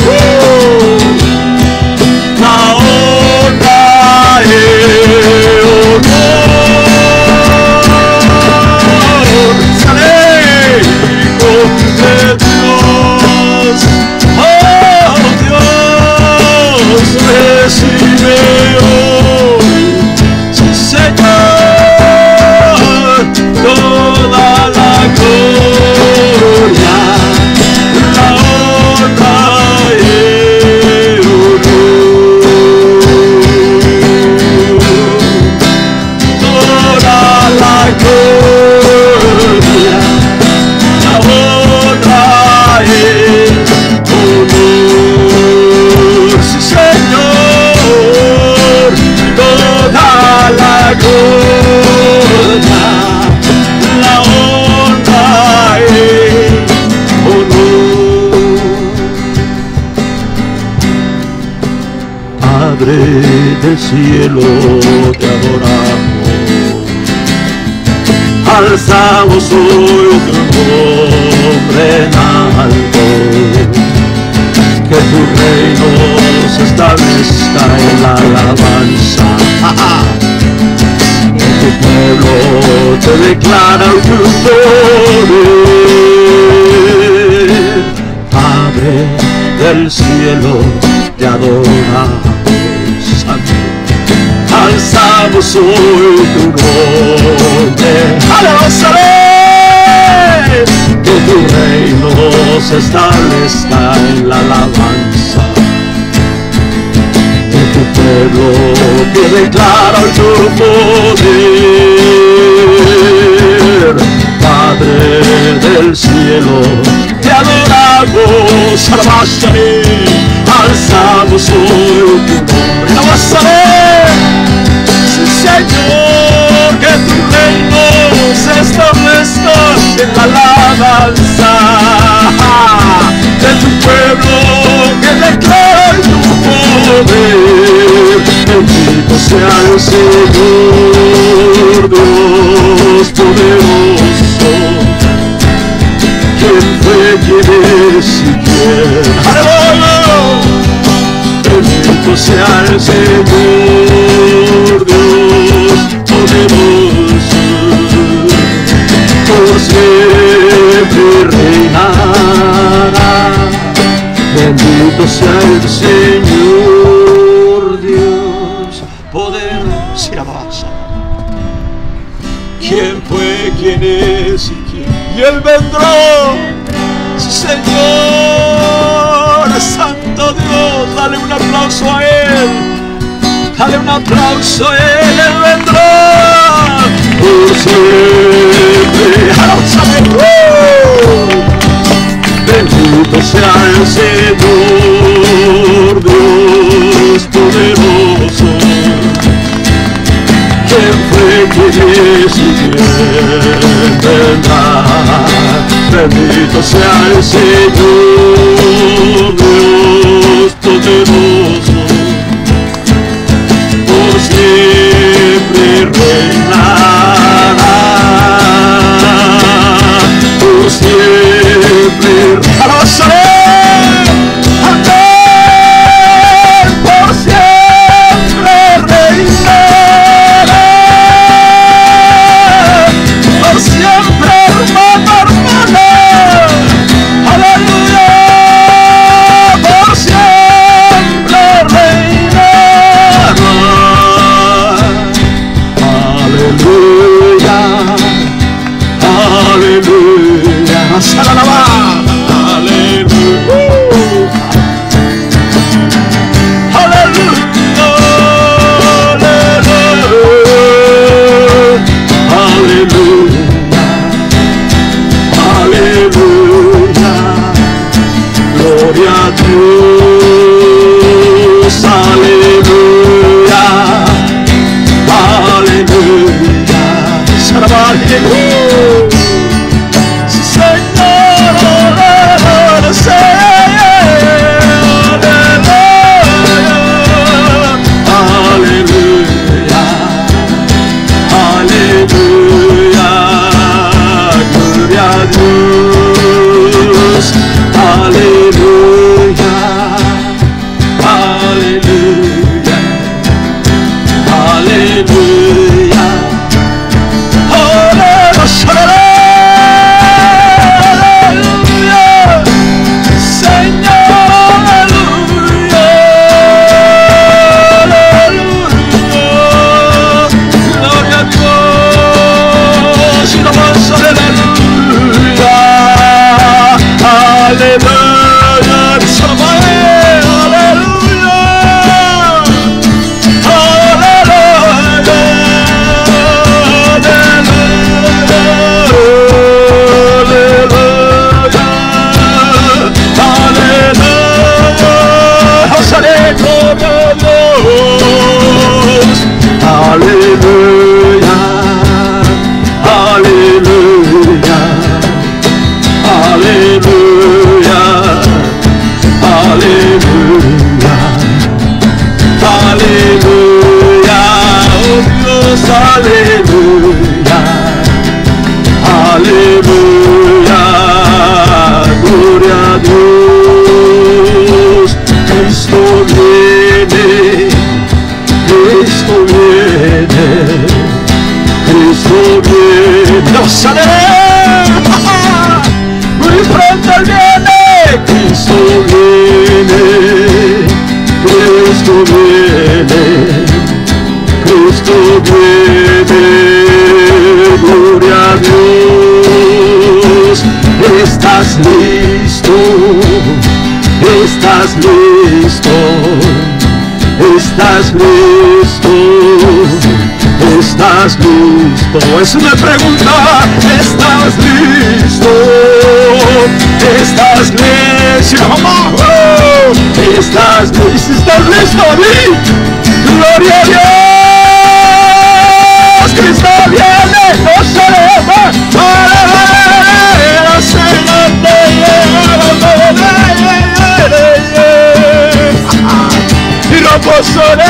la honra y honor. Sale, Hijo de Dios, oh Dios, recibe hoy, sí Señor, toda la gloria, la honra y honor. Toda la gloria, la honra y honor. Sí, Señor, toda la gloria, la honra y honor. Padre del cielo, te adoramos, alzamos hoy tu nombre en alto, que tu reino se establezca en la alabanza. Que tu pueblo te declara tu poder. Padre del cielo, te adoramos, alzamos hoy tu nombre. ¡Alabánzale! Que tu reino se establezca en la alabanza, que tu pueblo te declara tu poder. Padre del cielo, te adoramos, alabánzale, alzamos hoy tu nombre. ¡Alabánzale! Sí, Señor, que tu reino se establezca en la alabanza, de tu pueblo que declara tu poder. Bendito sea el Señor, Dios poderoso, quien fue, quien es si quiere. ¡Aleluya! Bendito sea el Señor Dios poderoso, por siempre reinará. Bendito sea el Señor Dios poderoso. ¿Quién fue, quién es y quién? Y Él vendrá. Sí, Señor, Santo Dios, dale un aplauso a Él. Dale un aplauso a Él, Él vendrá por siempre. Bendito sea el Señor Dios poderoso. ¿Quién fue, quién es y quién vendrá? Bendito sea el Señor Dios poderoso, por siempre reinará, por siempre reinará. Es una pregunta, ¿estás listo? ¿Estás listo? ¿Estás listo? ¿Estás listo? ¡Gloria a Dios! ¡Cristo viene! ¡No se le va! ¡Y no posole!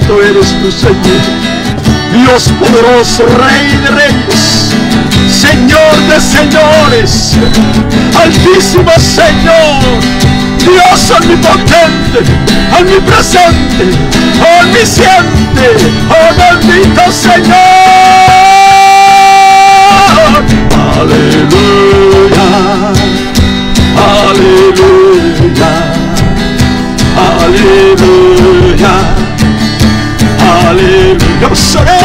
santo eres tu Señor. Dios poderoso, Rey de reyes, Señor de señores, Altísimo Señor, Dios omnipotente, omnipresente, omnisciente, oh bendito Señor. Aleluya, aleluya, aleluya, aleluya. Yo seré,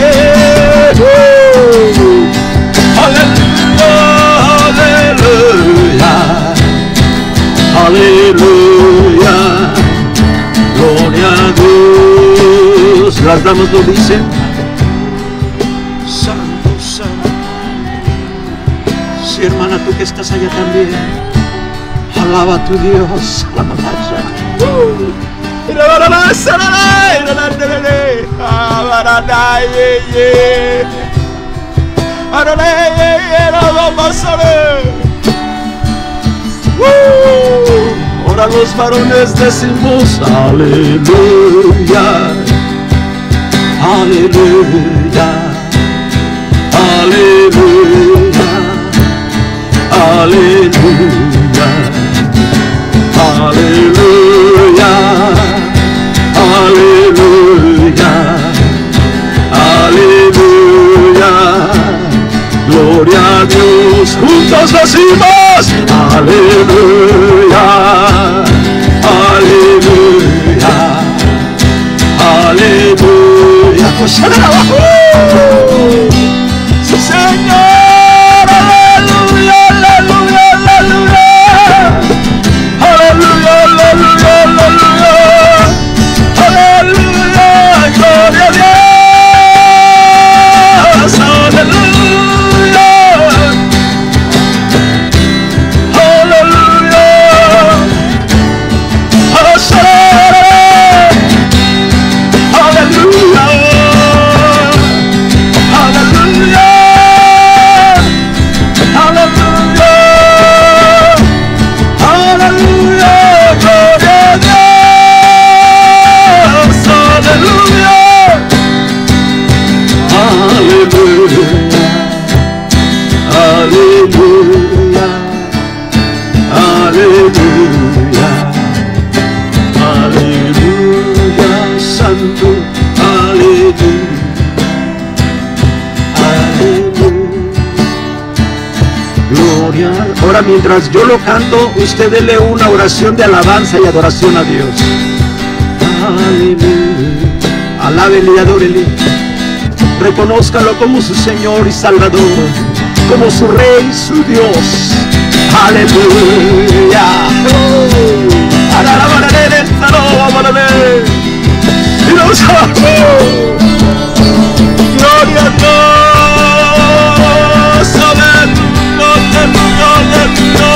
aleluya, aleluya, aleluya, gloria a Dios. Las damas lo dicen. Santo, santo. Sí, hermana, tú que estás allá también, alaba a tu Dios. Ahora los varones decimos aleluya, aleluya, aleluya, aleluya, aleluya, aleluya, aleluya, gloria a Dios. Juntos decimos aleluya, aleluya, aleluya. Pues abajo. Sí, Señor, aleluya, aleluya, aleluya, aleluya, aleluya, aleluya, aleluya, gloria a Dios, aleluya, aleluya, aleluya, aleluya, aleluya, aleluya, gloria a Dios, aleluya, aleluya, aleluya, aleluya, aleluya, santo, aleluya, aleluya, gloria. Ahora, mientras yo lo canto, usted dele una oración de alabanza y adoración a Dios. Aleluya, alábele y adórele, reconózcalo como su Señor y Salvador, como su Rey, su Dios. Aleluya. Y los gloria a Dios. Aleluya, aleluya, aleluya,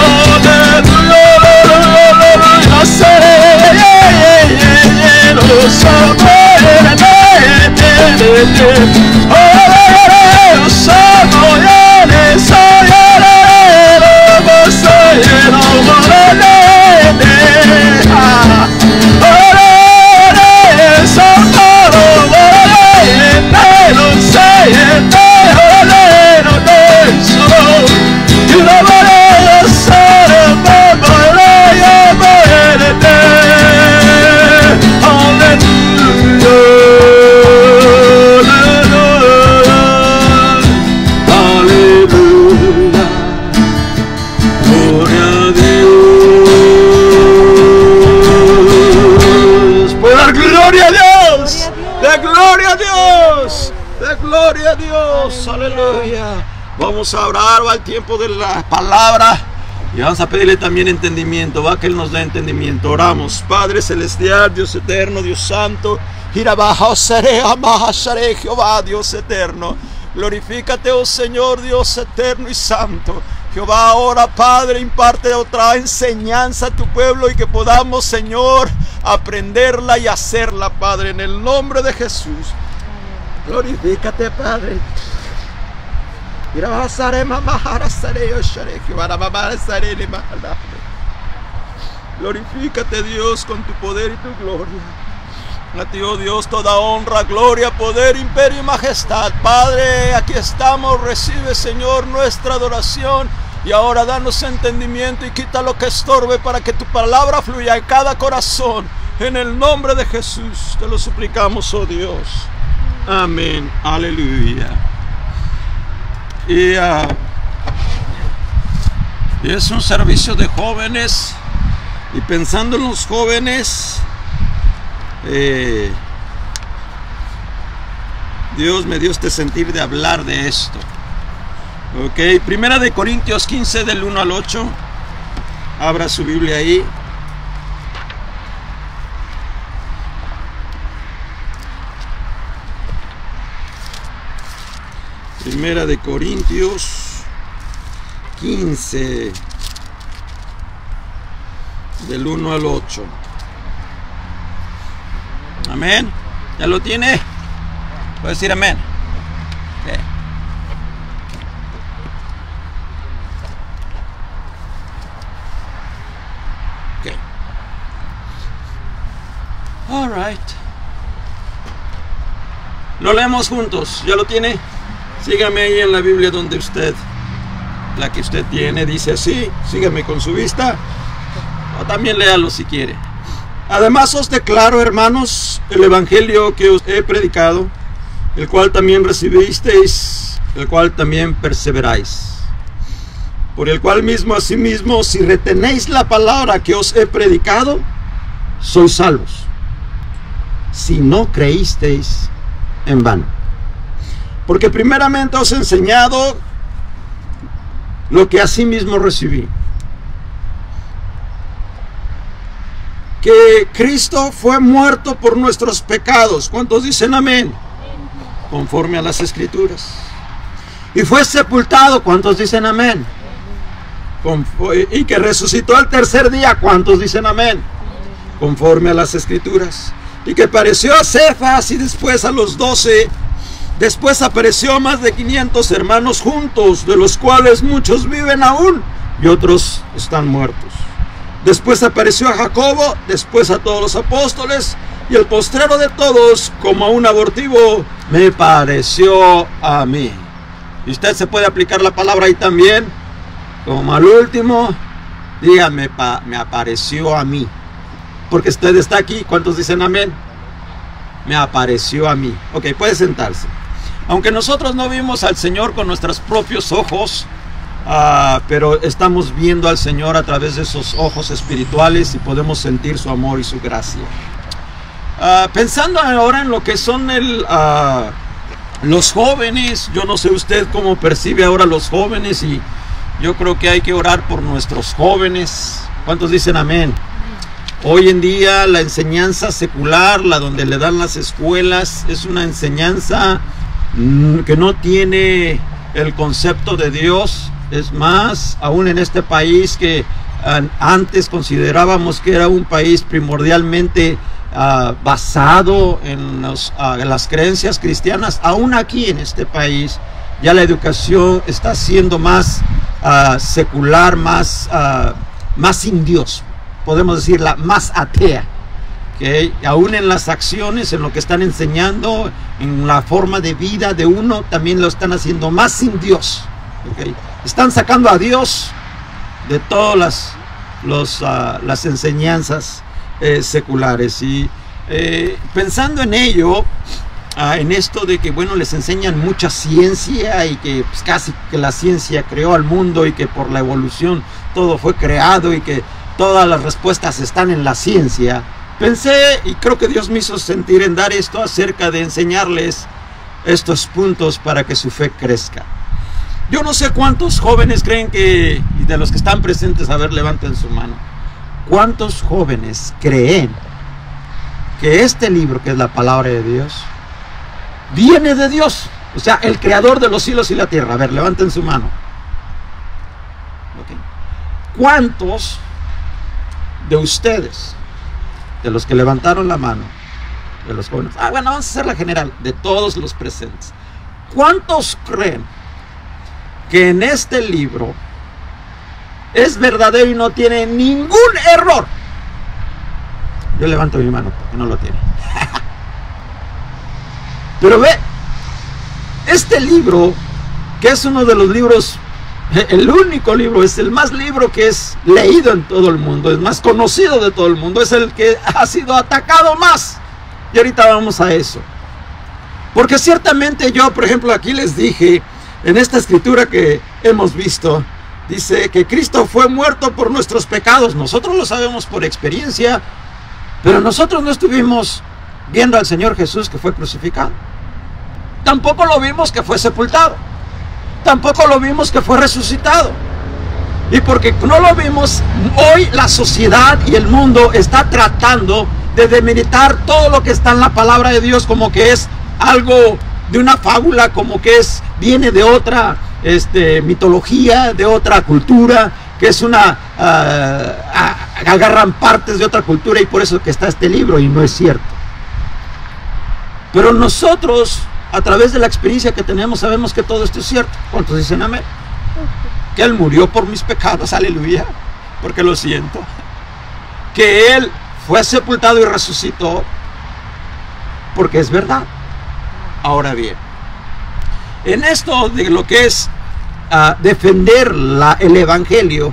gloria a Dios, aleluya. Vamos a orar, va el tiempo de la palabra y vamos a pedirle también entendimiento, va que Él nos dé entendimiento. Oramos. Padre celestial, Dios eterno, Dios santo, Jehová, Dios eterno, glorifícate, oh Señor, Dios eterno y santo. Jehová, ahora, Padre, imparte otra enseñanza a tu pueblo y que podamos, Señor, aprenderla y hacerla, Padre, en el nombre de Jesús. Glorifícate, Padre. Glorifícate, Dios, con tu poder y tu gloria. A ti, oh Dios, toda honra, gloria, poder, imperio y majestad. Padre, aquí estamos, recibe, Señor, nuestra adoración. Y ahora danos entendimiento y quita lo que estorbe para que tu palabra fluya en cada corazón. En el nombre de Jesús te lo suplicamos, oh Dios. Amén. Aleluya. Y, uh, y es un servicio de jóvenes. Y pensando en los jóvenes, eh, Dios me dio este sentir de hablar de esto. Ok, Primera de Corintios quince del uno al ocho. Abra su Biblia ahí. Primera de Corintios quince del uno al ocho. Amén. ¿Ya lo tiene? ¿Puede decir amén? Okay. Okay. All right. Lo leemos juntos. ¿Ya lo tiene? Sígame ahí en la Biblia donde usted, la que usted tiene, dice así. Sígame con su vista. O también léalo si quiere. Además os declaro, hermanos, el evangelio que os he predicado, el cual también recibisteis, el cual también perseveráis. Por el cual mismo, asimismo, si retenéis la palabra que os he predicado, sois salvos. Si no creísteis en vano. Porque primeramente os he enseñado lo que asimismo recibí. Que Cristo fue muerto por nuestros pecados. ¿Cuántos dicen amén? Conforme a las Escrituras. Y fue sepultado. ¿Cuántos dicen amén? Y que resucitó al tercer día. ¿Cuántos dicen amén? Conforme a las Escrituras. Y que apareció a Cefas y después a los doce. Después apareció a más de quinientos hermanos juntos, de los cuales muchos viven aún y otros están muertos. Después apareció a Jacobo, después a todos los apóstoles, y el postrero de todos, como a un abortivo, me pareció a mí. Y usted se puede aplicar la palabra ahí también, como al último, dígame, pa, me apareció a mí. Porque usted está aquí, ¿cuántos dicen amén? Me apareció a mí. Ok, puede sentarse. Aunque nosotros no vimos al Señor con nuestros propios ojos, Uh, pero estamos viendo al Señor a través de esos ojos espirituales y podemos sentir su amor y su gracia. Uh, pensando ahora en lo que son el, uh, los jóvenes, yo no sé usted cómo percibe ahora los jóvenes, y yo creo que hay que orar por nuestros jóvenes. ¿Cuántos dicen amén? Hoy en día la enseñanza secular, la donde le dan las escuelas, es una enseñanza mm, que no tiene el concepto de Dios. Es más, aún en este país que uh, antes considerábamos que era un país primordialmente uh, basado en, los, uh, en las creencias cristianas, aún aquí en este país ya la educación está siendo más uh, secular, más, uh, más sin Dios, podemos decirla, más atea. Okay. Aún en las acciones, en lo que están enseñando, en la forma de vida de uno, también lo están haciendo más sin Dios. Okay. Están sacando a Dios de todas las, los, uh, las enseñanzas eh, seculares. Y eh, pensando en ello, uh, en esto de que, bueno, les enseñan mucha ciencia y que pues, casi que la ciencia creó al mundo y que por la evolución todo fue creado y que todas las respuestas están en la ciencia. Pensé, y creo que Dios me hizo sentir en dar esto acerca de enseñarles estos puntos para que su fe crezca. Yo no sé cuántos jóvenes creen que, y de los que están presentes, a ver, levanten su mano. ¿Cuántos jóvenes creen que este libro, que es la palabra de Dios, viene de Dios? O sea, el creador de los cielos y la tierra. A ver, levanten su mano. Okay. ¿Cuántos de ustedes, de los que levantaron la mano, de los jóvenes, ah, bueno, vamos a hacer la general, de todos los presentes, cuántos creen que en este libro es verdadero y no tiene ningún error? Yo levanto mi mano porque no lo tiene. Pero ve, este libro, que es uno de los libros, el único libro, es el más libro que es leído en todo el mundo, es más conocido de todo el mundo, es el que ha sido atacado más. Y ahorita vamos a eso. Porque ciertamente yo, por ejemplo, aquí les dije, en esta escritura que hemos visto, dice que Cristo fue muerto por nuestros pecados. Nosotros lo sabemos por experiencia, pero nosotros no estuvimos viendo al Señor Jesús que fue crucificado. Tampoco lo vimos que fue sepultado. Tampoco lo vimos que fue resucitado. Y porque no lo vimos, hoy la sociedad y el mundo está tratando de demeritar todo lo que está en la palabra de Dios, como que es algo de una fábula, como que es viene de otra este, mitología, de otra cultura, que es una uh, agarran partes de otra cultura y por eso que está este libro, y no es cierto. Pero nosotros, a través de la experiencia que tenemos, sabemos que todo esto es cierto. ¿Cuántos dicen amén? Que Él murió por mis pecados, aleluya, porque lo siento. Que Él fue sepultado y resucitó, porque es verdad. Ahora bien, en esto de lo que es uh, defender la, el evangelio,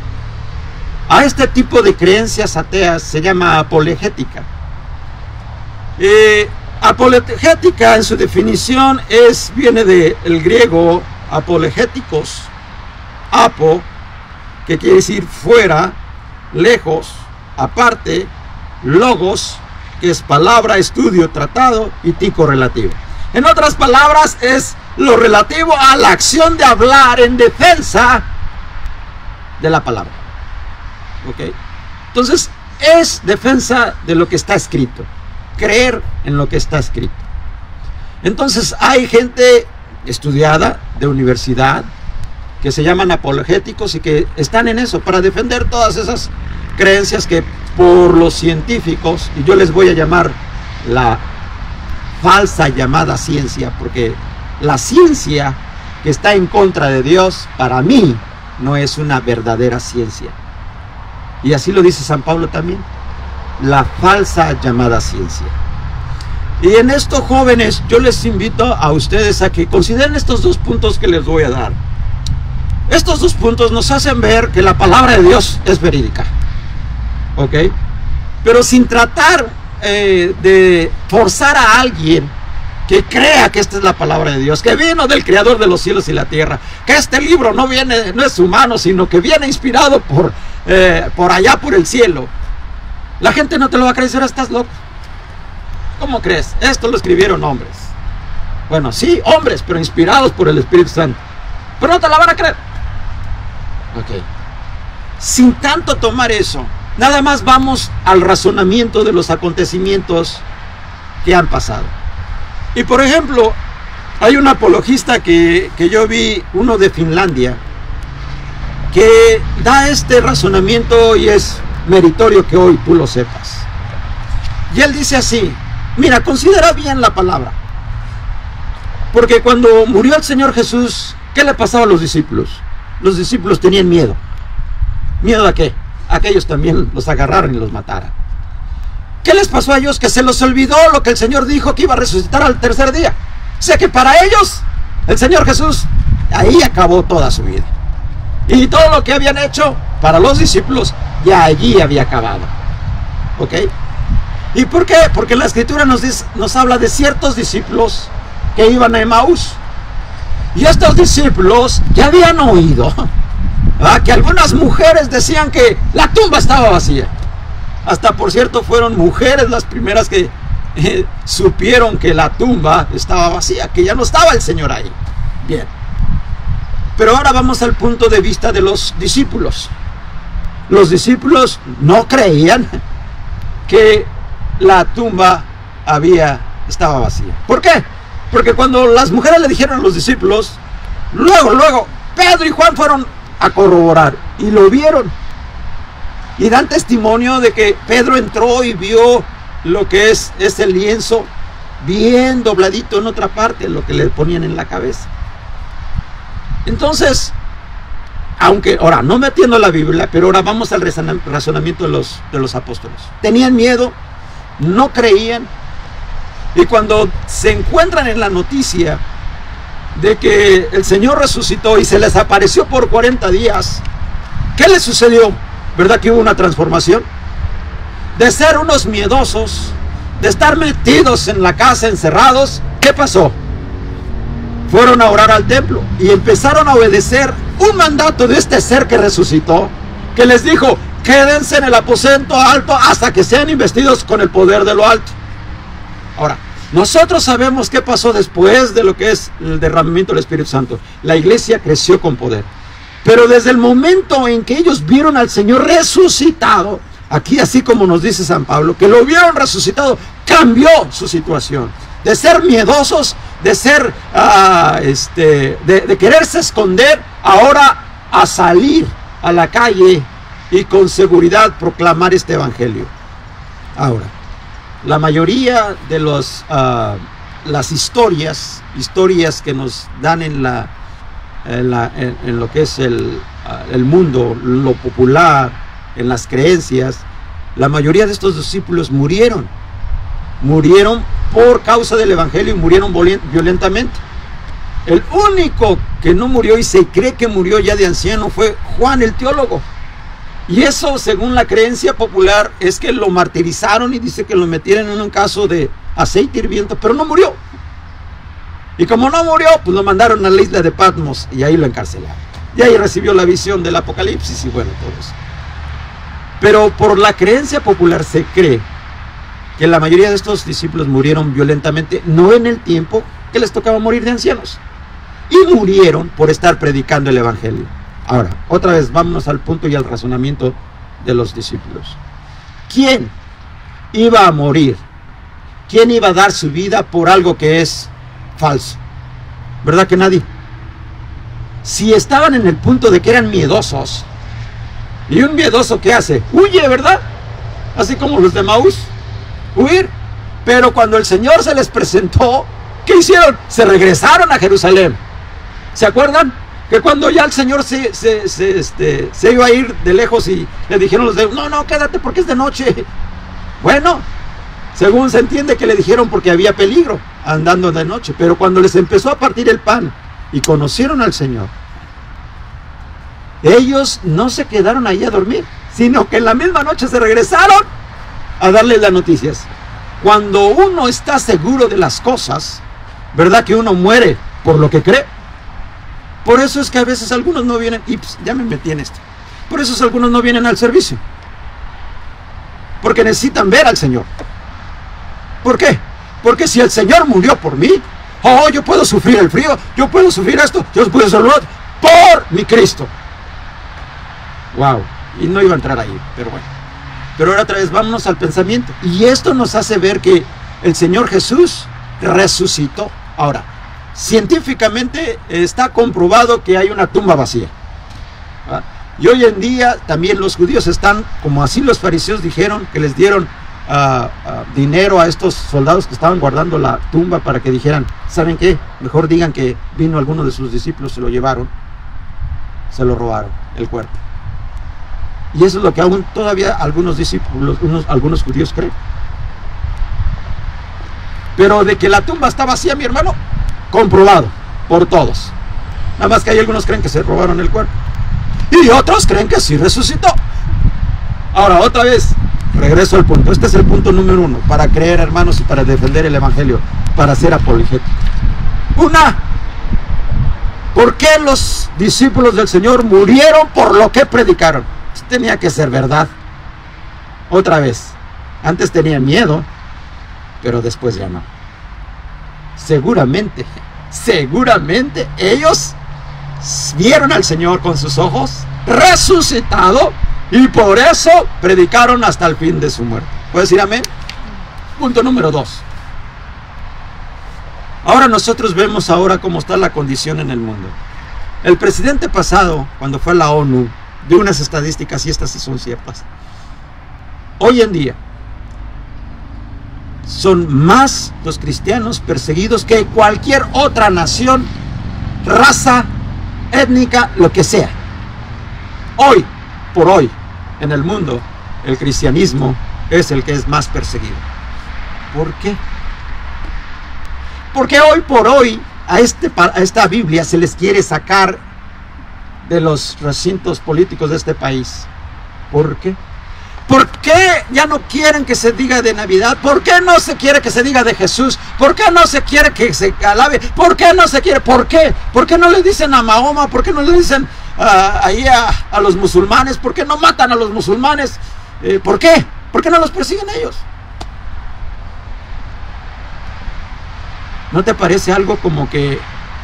a este tipo de creencias ateas se llama apologética. Eh, apologética en su definición es, viene del griego apologéticos, apo, que quiere decir fuera, lejos, aparte, logos, que es palabra, estudio, tratado, y tico, relativo. En otras palabras, es lo relativo a la acción de hablar en defensa de la palabra. ¿Ok? Entonces, es defensa de lo que está escrito. Creer en lo que está escrito. Entonces, hay gente estudiada de universidad que se llaman apologéticos y que están en eso para defender todas esas creencias que por los científicos, y yo les voy a llamar la falsa llamada ciencia, porque la ciencia que está en contra de Dios, para mí, no es una verdadera ciencia. Y así lo dice San Pablo también, la falsa llamada ciencia. Y en esto, jóvenes, yo les invito a ustedes a que consideren estos dos puntos que les voy a dar. Estos dos puntos nos hacen ver que la palabra de Dios es verídica. ¿Ok? Pero sin tratar eh, de forzar a alguien que crea que esta es la palabra de Dios, que vino del Creador de los cielos y la tierra, que este libro no viene, no es humano, sino que viene inspirado por, eh, por allá por el cielo. La gente no te lo va a creer, estás loco. ¿Cómo crees? Esto lo escribieron hombres. Bueno, sí, hombres, pero inspirados por el Espíritu Santo. Pero no te la van a creer. Ok. Sin tanto tomar eso, nada más vamos al razonamiento de los acontecimientos que han pasado. Y por ejemplo, hay un apologista que, que yo vi, uno de Finlandia, que da este razonamiento y es meritorio que hoy tú lo sepas. Y él dice así, mira, considera bien la palabra. Porque cuando murió el Señor Jesús, ¿qué le pasaba a los discípulos? Los discípulos tenían miedo. ¿Miedo a qué? A que ellos también los agarraron y los mataran. ¿Qué les pasó a ellos? Que se les olvidó lo que el Señor dijo, que iba a resucitar al tercer día. O sea que para ellos, el Señor Jesús, ahí acabó toda su vida. Y todo lo que habían hecho para los discípulos, ya allí había acabado. ¿Ok? ¿Y por qué? Porque la Escritura nos, dice, nos habla de ciertos discípulos que iban a Emaús. Y estos discípulos ya habían oído, ¿verdad?, que algunas mujeres decían que la tumba estaba vacía. Hasta, por cierto, fueron mujeres las primeras que eh, supieron que la tumba estaba vacía, que ya no estaba el Señor ahí. Bien. Pero ahora vamos al punto de vista de los discípulos. Los discípulos no creían que la tumba había, estaba vacía. ¿Por qué? Porque cuando las mujeres le dijeron a los discípulos, luego, luego, Pedro y Juan fueron a corroborar y lo vieron. Y dan testimonio de que Pedro entró y vio lo que es ese lienzo bien dobladito en otra parte, lo que le ponían en la cabeza. Entonces, aunque, ahora, no metiendo la Biblia, pero ahora vamos al razonamiento de los, de los apóstoles. Tenían miedo, no creían, Y cuando se encuentran en la noticia de que el Señor resucitó y se les apareció por cuarenta días, ¿qué les sucedió? ¿Verdad que hubo una transformación? De ser unos miedosos, de estar metidos en la casa, encerrados, ¿qué pasó? Fueron a orar al templo y empezaron a obedecer un mandato de este ser que resucitó, que les dijo: quédense en el aposento alto hasta que sean investidos con el poder de lo alto. Ahora, nosotros sabemos qué pasó después de lo que es el derramamiento del Espíritu Santo. La iglesia creció con poder. Pero desde el momento en que ellos vieron al Señor resucitado, aquí así como nos dice San Pablo, que lo vieron resucitado, cambió su situación. De ser miedosos, de ser, uh, este, de, de quererse esconder, ahora a salir a la calle y con seguridad proclamar este evangelio. Ahora, la mayoría de los, uh, las historias, historias que nos dan en, la, en, la, en, en lo que es el, uh, el mundo, lo popular, en las creencias, la mayoría de estos discípulos murieron. Murieron por causa del evangelio y murieron violentamente. El único que no murió y se cree que murió ya de anciano fue Juan el teólogo. Y eso, según la creencia popular, es que lo martirizaron y dice que lo metieron en un caso de aceite hirviendo, pero no murió. Y como no murió, pues lo mandaron a la isla de Patmos y ahí lo encarcelaron. Y ahí recibió la visión del Apocalipsis y bueno, todo eso. Pero por la creencia popular se cree que la mayoría de estos discípulos murieron violentamente, no en el tiempo que les tocaba morir de ancianos. Y murieron por estar predicando el evangelio. Ahora, otra vez, vámonos al punto y al razonamiento de los discípulos. ¿Quién iba a morir? ¿Quién iba a dar su vida por algo que es falso? ¿Verdad que nadie? Si estaban en el punto de que eran miedosos, ¿y un miedoso qué hace? Huye, ¿verdad? Así como los de Maús, huir. Pero cuando el Señor se les presentó, ¿qué hicieron? Se regresaron a Jerusalén. ¿Se acuerdan? Que cuando ya el Señor se, se, se, este, se iba a ir de lejos y le dijeron los de, no, no, quédate porque es de noche. Bueno, según se entiende que le dijeron porque había peligro andando de noche. Pero cuando les empezó a partir el pan y conocieron al Señor, ellos no se quedaron ahí a dormir, sino que en la misma noche se regresaron a darles las noticias. Cuando uno está seguro de las cosas, ¿verdad que uno muere por lo que cree? Por eso es que a veces algunos no vienen, y pues, ya me metí en esto, por eso es algunos no vienen al servicio, porque necesitan ver al Señor. ¿Por qué? Porque si el Señor murió por mí, oh, yo puedo sufrir el frío, yo puedo sufrir esto, yo puedo hacer lo otro, por mi Cristo. Wow, y no iba a entrar ahí, pero bueno. Pero ahora otra vez vámonos al pensamiento. Y esto nos hace ver que el Señor Jesús resucitó. Ahora, científicamente está comprobado que hay una tumba vacía. ¿Ah? Y hoy en día también los judíos están, como así los fariseos dijeron, que les dieron uh, uh, dinero a estos soldados que estaban guardando la tumba para que dijeran, ¿saben qué? Mejor digan que vino alguno de sus discípulos, se lo llevaron, se lo robaron, el cuerpo. Y eso es lo que aún todavía algunos discípulos, unos, algunos judíos creen. Pero de que la tumba está vacía, mi hermano, comprobado por todos. Nada más que hay algunos creen que se robaron el cuerpo. Y otros creen que sí resucitó. Ahora, otra vez, regreso al punto. Este es el punto número uno, para creer, hermanos, y para defender el evangelio, para ser apologético. Una, ¿por qué los discípulos del Señor murieron por lo que predicaron? Tenía que ser verdad. Otra vez, antes tenían miedo, pero después ya no. Seguramente, seguramente ellos vieron al Señor con sus ojos, resucitado, y por eso predicaron hasta el fin de su muerte. ¿Puedes decir amén? Punto número dos. Ahora nosotros vemos ahora cómo está la condición en el mundo. El presidente pasado, cuando fue a la ONU, de unas estadísticas, y estas sí son ciertas. Hoy en día son más los cristianos perseguidos que cualquier otra nación, raza, étnica, lo que sea. Hoy, por hoy, en el mundo, el cristianismo es el que es más perseguido. ¿Por qué? Porque hoy por hoy a, este, a esta Biblia se les quiere sacar de los recintos políticos de este país. ¿Por qué? ¿Por qué ya no quieren que se diga de Navidad? ¿Por qué no se quiere que se diga de Jesús? ¿Por qué no se quiere que se alabe? ¿Por qué no se quiere? ¿Por qué? ¿Por qué no le dicen a Mahoma? ¿Por qué no le dicen uh, ahí a, a los musulmanes? ¿Por qué no matan a los musulmanes? Eh, ¿Por qué? ¿Por qué no los persiguen ellos? ¿No te parece algo como que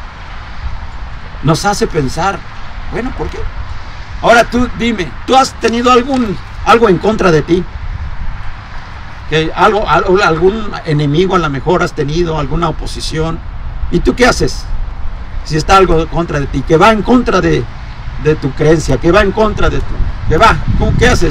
nos hace pensar, bueno, ¿por qué? Ahora tú dime, ¿tú has tenido algún algo en contra de ti? Que algo, algo, algún enemigo a lo mejor has tenido, alguna oposición. ¿Y tú qué haces? Si está algo contra de ti, que va en contra de, de tu creencia, que va en contra de tu... que va, ¿qué haces?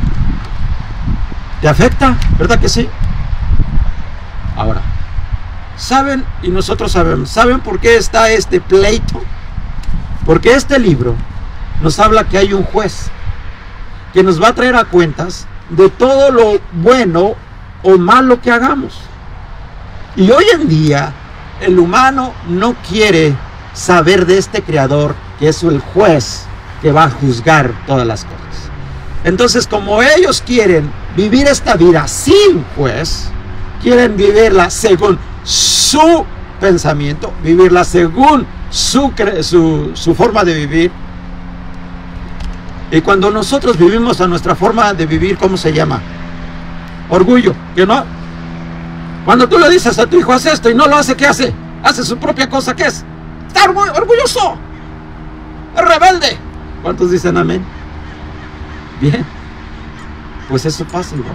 ¿Te afecta? ¿Verdad que sí? Ahora, ¿saben? Y nosotros sabemos, ¿saben por qué está este pleito? Porque este libro nos habla que hay un juez que nos va a traer a cuentas de todo lo bueno o malo que hagamos. Y hoy en día el humano no quiere saber de este creador que es el juez que va a juzgar todas las cosas. Entonces, como ellos quieren vivir esta vida sin juez, quieren vivirla según su pensamiento, vivirla según su, su, su forma de vivir. Y cuando nosotros vivimos a nuestra forma de vivir, ¿cómo se llama? Orgullo, ¿que no? Cuando tú le dices a tu hijo, haz esto y no lo hace, ¿qué hace? Hace su propia cosa, ¿qué es? Está orgulloso, es rebelde. ¿Cuántos dicen amén? Bien, pues eso pasa igual.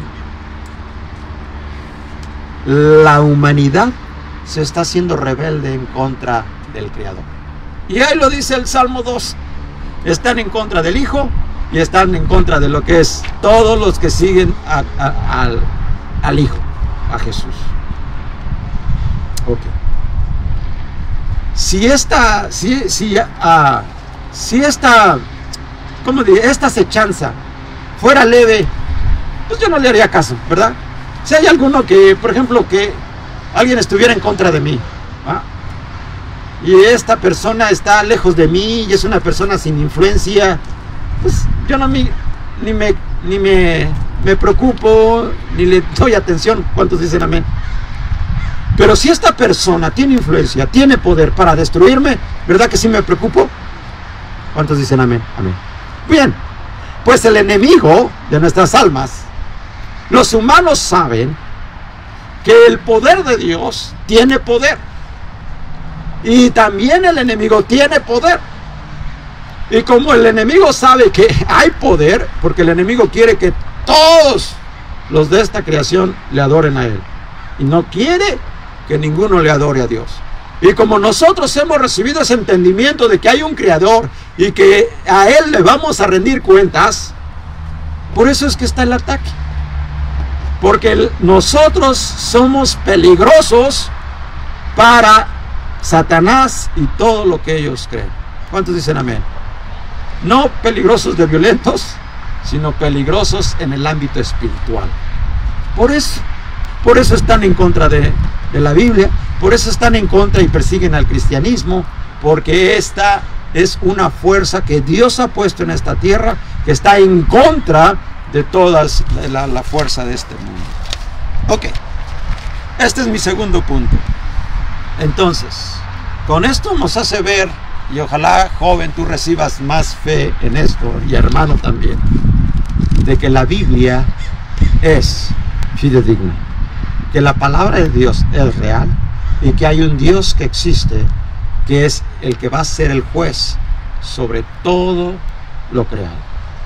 La humanidad se está haciendo rebelde en contra del Creador. Y ahí lo dice el Salmo dos. Están en contra del Hijo y están en contra de lo que es todos los que siguen a, a, al, al Hijo, a Jesús. Ok. Si esta, si, si, uh, si esta, ¿cómo diría? Esta acechanza fuera leve, pues yo no le haría caso, ¿verdad? Si hay alguno que, por ejemplo, que alguien estuviera en contra de mí, ¿ah? Y esta persona está lejos de mí y es una persona sin influencia, pues yo no me, ni, me, ni me, me preocupo, ni le doy atención. ¿Cuántos dicen amén? Pero si esta persona tiene influencia, tiene poder para destruirme, ¿verdad que sí me preocupo? ¿Cuántos dicen amén? Amén. Bien, pues el enemigo de nuestras almas, los humanos saben que el poder de Dios tiene poder. Y también el enemigo tiene poder. Y como el enemigo sabe que hay poder, porque el enemigo quiere que todos los de esta creación le adoren a él, y no quiere que ninguno le adore a Dios. Y como nosotros hemos recibido ese entendimiento de que hay un creador y que a él le vamos a rendir cuentas, por eso es que está el ataque. Porque nosotros somos peligrosos para Satanás y todo lo que ellos creen. ¿Cuántos dicen amén? No peligrosos de violentos, sino peligrosos en el ámbito espiritual. Por eso, por eso están en contra de, de la Biblia, por eso están en contra y persiguen al cristianismo, porque esta es una fuerza que Dios ha puesto en esta tierra, que está en contra de toda la, la fuerza de este mundo. Ok, este es mi segundo punto. Entonces, con esto nos hace ver, y ojalá, joven, tú recibas más fe en esto, y hermano también, de que la Biblia es fidedigna, que la palabra de Dios es real, y que hay un Dios que existe, que es el que va a ser el juez sobre todo lo creado.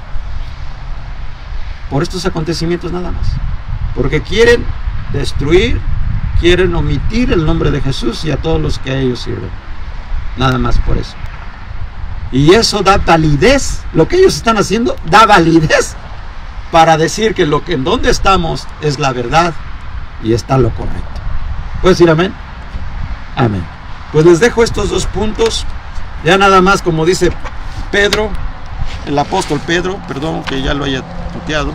Por estos acontecimientos nada más, porque quieren destruir, quieren omitir el nombre de Jesús y a todos los que a ellos sirven. Nada más por eso. Y eso da validez, lo que ellos están haciendo da validez para decir que lo que en donde estamos es la verdad y está lo correcto. ¿Puedes decir amén? Amén. Pues les dejo estos dos puntos. Ya nada más, como dice Pedro, el apóstol Pedro, perdón que ya lo haya tuteado.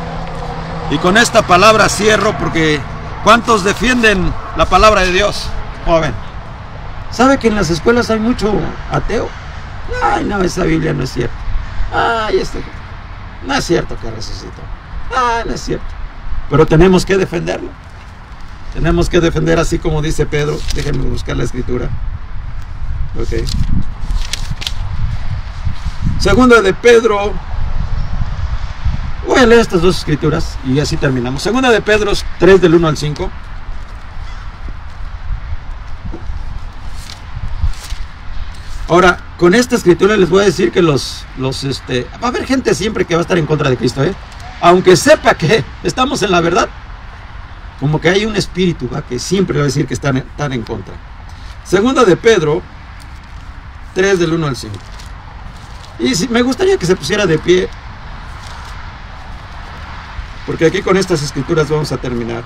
Y con esta palabra cierro, porque ¿cuántos defienden la palabra de Dios? joven. ¿Sabe que en las escuelas hay mucho ateo? Ay, no, esa Biblia no es cierta. Ay, este, no es cierto que resucitó. Ay, no es cierto. Pero tenemos que defenderlo. Tenemos que defender así como dice Pedro. Déjenme buscar la escritura. Ok. Segunda de Pedro. Voy a leer estas dos escrituras y así terminamos. Segunda de Pedro tres del uno al cinco. Ahora, con esta escritura les voy a decir que los, los este, va a haber gente siempre que va a estar en contra de Cristo, ¿eh? Aunque sepa que estamos en la verdad, como que hay un espíritu, ¿va? Que siempre va a decir que están, están en contra. Segunda de Pedro tres del uno al cinco. Y si, me gustaría que se pusiera de pie, porque aquí con estas escrituras vamos a terminar.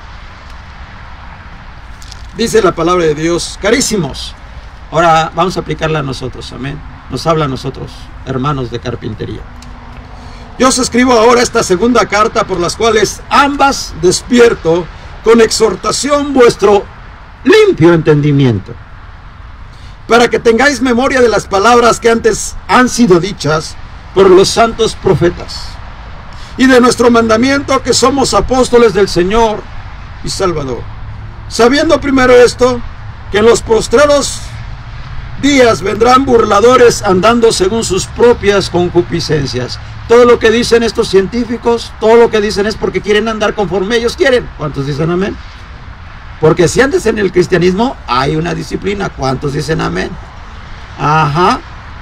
Dice la palabra de Dios: carísimos. Ahora vamos a aplicarla a nosotros, amén. Nos habla a nosotros, hermanos de carpintería. Yo os escribo ahora esta segunda carta, por las cuales ambas despierto con exhortación vuestro limpio entendimiento, para que tengáis memoria de las palabras que antes han sido dichas por los santos profetas, y de nuestro mandamiento, que somos apóstoles del Señor y Salvador, sabiendo primero esto, que en los postreros días vendrán burladores andando según sus propias concupiscencias. Todo lo que dicen estos científicos, todo lo que dicen es porque quieren andar conforme ellos quieren. ¿Cuántos dicen amén? Porque si antes en el cristianismo hay una disciplina, ¿cuántos dicen amén? Ajá.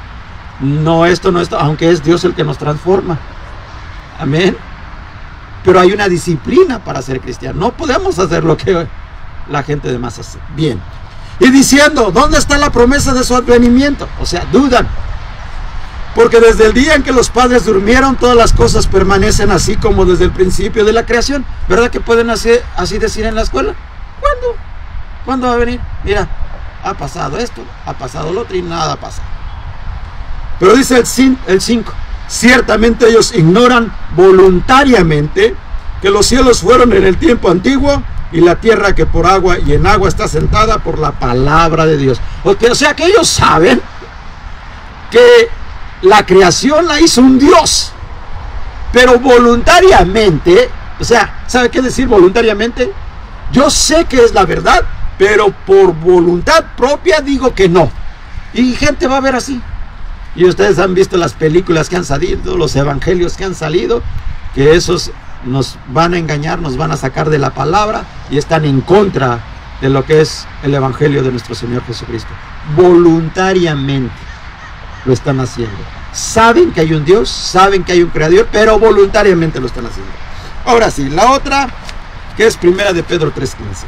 No esto, no esto, aunque es Dios el que nos transforma. Amén. Pero hay una disciplina para ser cristiano. No podemos hacer lo que la gente de más hace. Bien. Y diciendo, ¿dónde está la promesa de su advenimiento? O sea, dudan. Porque desde el día en que los padres durmieron, todas las cosas permanecen así como desde el principio de la creación. ¿Verdad que pueden hacer, así decir en la escuela? ¿Cuándo? ¿Cuándo va a venir? Mira, ha pasado esto, ha pasado lo otro y nada pasa. Pero dice el cinco, ciertamente ellos ignoran voluntariamente que los cielos fueron en el tiempo antiguo, y la tierra que por agua y en agua está sentada por la palabra de Dios. O sea que ellos saben que la creación la hizo un Dios, pero voluntariamente, o sea, ¿sabe qué decir voluntariamente? Yo sé que es la verdad, pero por voluntad propia digo que no. Y gente va a ver así. Y ustedes han visto las películas que han salido, los evangelios que han salido, que esos nos van a engañar, nos van a sacar de la palabra y están en contra de lo que es el evangelio de nuestro Señor Jesucristo. Voluntariamente lo están haciendo. Saben que hay un Dios, saben que hay un creador, pero voluntariamente lo están haciendo. Ahora sí, la otra, que es primera de Pedro tres quince.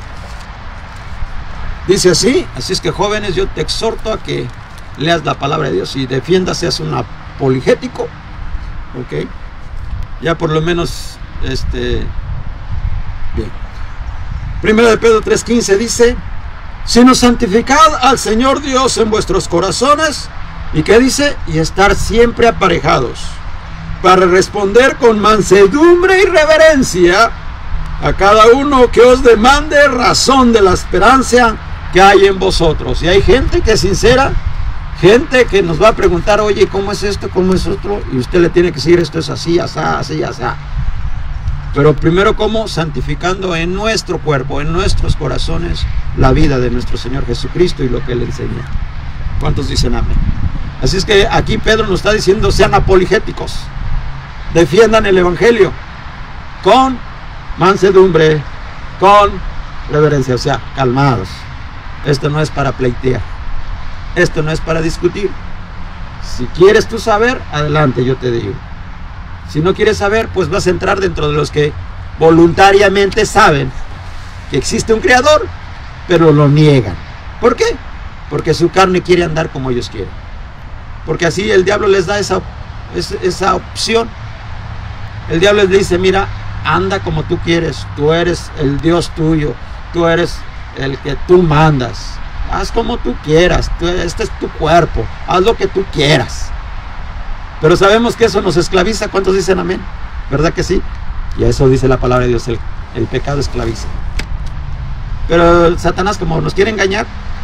Dice así, así es que jóvenes, yo te exhorto a que leas la palabra de Dios y defiendas, seas un apologético, ok, ya por lo menos, este, bien. Primera de Pedro tres quince dice, sino santificad al Señor Dios en vuestros corazones, y ¿qué dice? Y estar siempre aparejados, para responder con mansedumbre y reverencia a cada uno que os demande razón de la esperanza que hay en vosotros. Y hay gente que es sincera, gente que nos va a preguntar, oye, ¿cómo es esto? ¿Cómo es otro? Y usted le tiene que decir, esto es así, así, así, así. Pero primero, ¿cómo? Santificando en nuestro cuerpo, en nuestros corazones, la vida de nuestro Señor Jesucristo y lo que Él enseña. ¿Cuántos dicen amén? Así es que aquí Pedro nos está diciendo, sean apologéticos, defiendan el evangelio con mansedumbre, con reverencia, o sea, calmados. Esto no es para pleitear, esto no es para discutir. Si quieres tú saber, adelante, yo te digo. Si no quieres saber, pues vas a entrar dentro de los que voluntariamente saben que existe un creador, pero lo niegan. ¿Por qué? Porque su carne quiere andar como ellos quieren. Porque así el diablo les da esa, esa, esa opción. El diablo les dice, mira, anda como tú quieres, tú eres el Dios tuyo, tú eres el que tú mandas, haz como tú quieras, tú, este es tu cuerpo, haz lo que tú quieras. Pero sabemos que eso nos esclaviza. ¿Cuántos dicen amén? ¿Verdad que sí? Y a eso dice la palabra de Dios, el, el pecado esclaviza. Pero Satanás, como nos quiere engañar,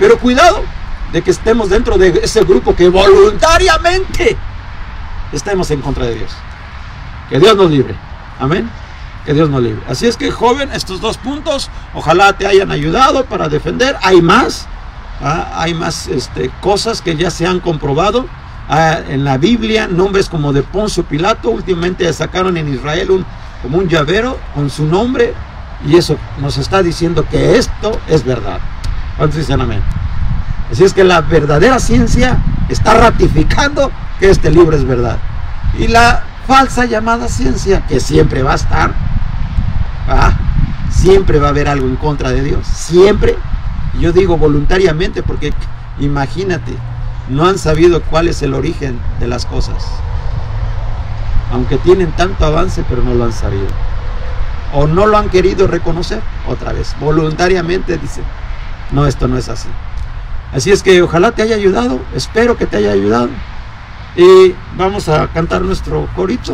Pero cuidado de que estemos dentro de ese grupo que voluntariamente estemos en contra de Dios. Que Dios nos libre. Amén. Que Dios nos libre. Así es que, joven, estos dos puntos ojalá te hayan ayudado para defender. Hay más. ¿ah? Hay más este, cosas que ya se han comprobado. Ah, en la Biblia, nombres como de Poncio Pilato. Últimamente sacaron en Israel un, como un llavero con su nombre. Y eso nos está diciendo que esto es verdad. ¿Cuántos dicen amén? Así es que la verdadera ciencia está ratificando que este libro es verdad. Y la falsa llamada ciencia, que siempre va a estar, ¿ah? Siempre va a haber algo en contra de Dios. Siempre. Yo digo voluntariamente porque imagínate, no han sabido cuál es el origen de las cosas. Aunque tienen tanto avance, pero no lo han sabido. O no lo han querido reconocer. Otra vez, voluntariamente dicen, no, esto no es así. Así es que ojalá te haya ayudado, espero que te haya ayudado. Y vamos a cantar nuestro corito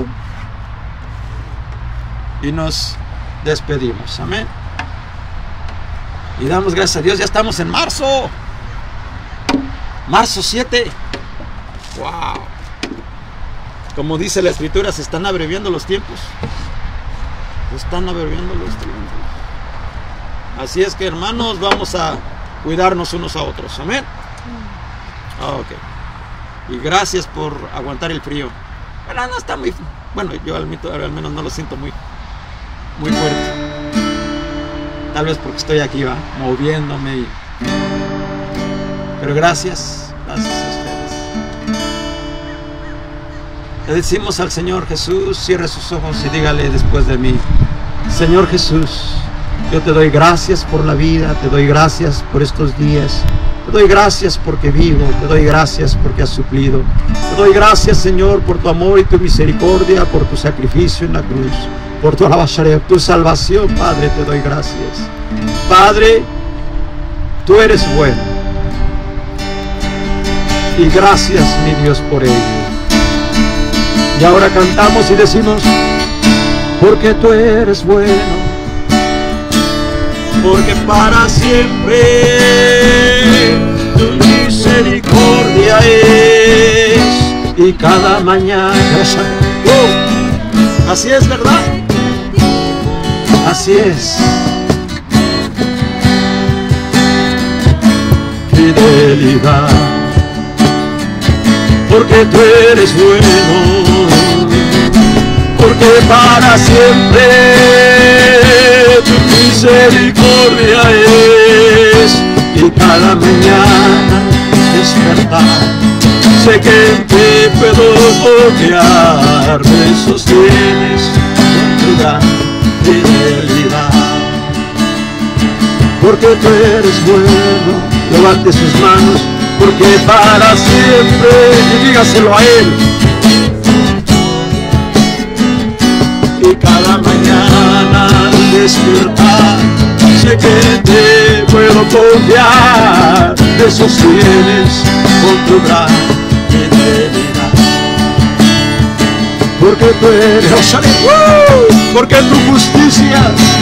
y nos despedimos. Amén. Y damos gracias a Dios. Ya estamos en marzo. Marzo siete. Wow. Como dice la escritura, se están abreviando los tiempos. Se están abreviando los tiempos. Así es que, hermanos, vamos a cuidarnos unos a otros. Amén. Ok. Y gracias por aguantar el frío. Bueno, no está muy... Bueno, yo al, al menos no lo siento muy, muy fuerte. Tal vez porque estoy aquí, va, moviéndome. Y... Pero gracias. Gracias a ustedes. Le decimos al Señor Jesús, cierre sus ojos y dígale después de mí: Señor Jesús, yo te doy gracias por la vida, te doy gracias por estos días, te doy gracias porque vivo, te doy gracias porque has suplido, te doy gracias, Señor, por tu amor y tu misericordia, por tu sacrificio en la cruz, por tu alabanza, tu salvación, Padre, te doy gracias. Padre, tú eres bueno, y gracias, mi Dios, por ello. Y ahora cantamos y decimos: porque tú eres bueno, porque para siempre tu misericordia es, y cada mañana. Uh, así es, ¿verdad? Así es. Fidelidad, porque tú eres bueno, porque para siempre tu misericordia es, y cada mañana despertar, sé que en ti puedo confiar, me sostienes con tu gran fidelidad, porque tú eres bueno. Levante sus manos, porque para siempre, y dígaselo a Él. Y cada mañana al despertar, sé que te puedo confiar, me sostienes con tu gran fidelidad. Porque tú eres, ¡uh! Porque tu justicia,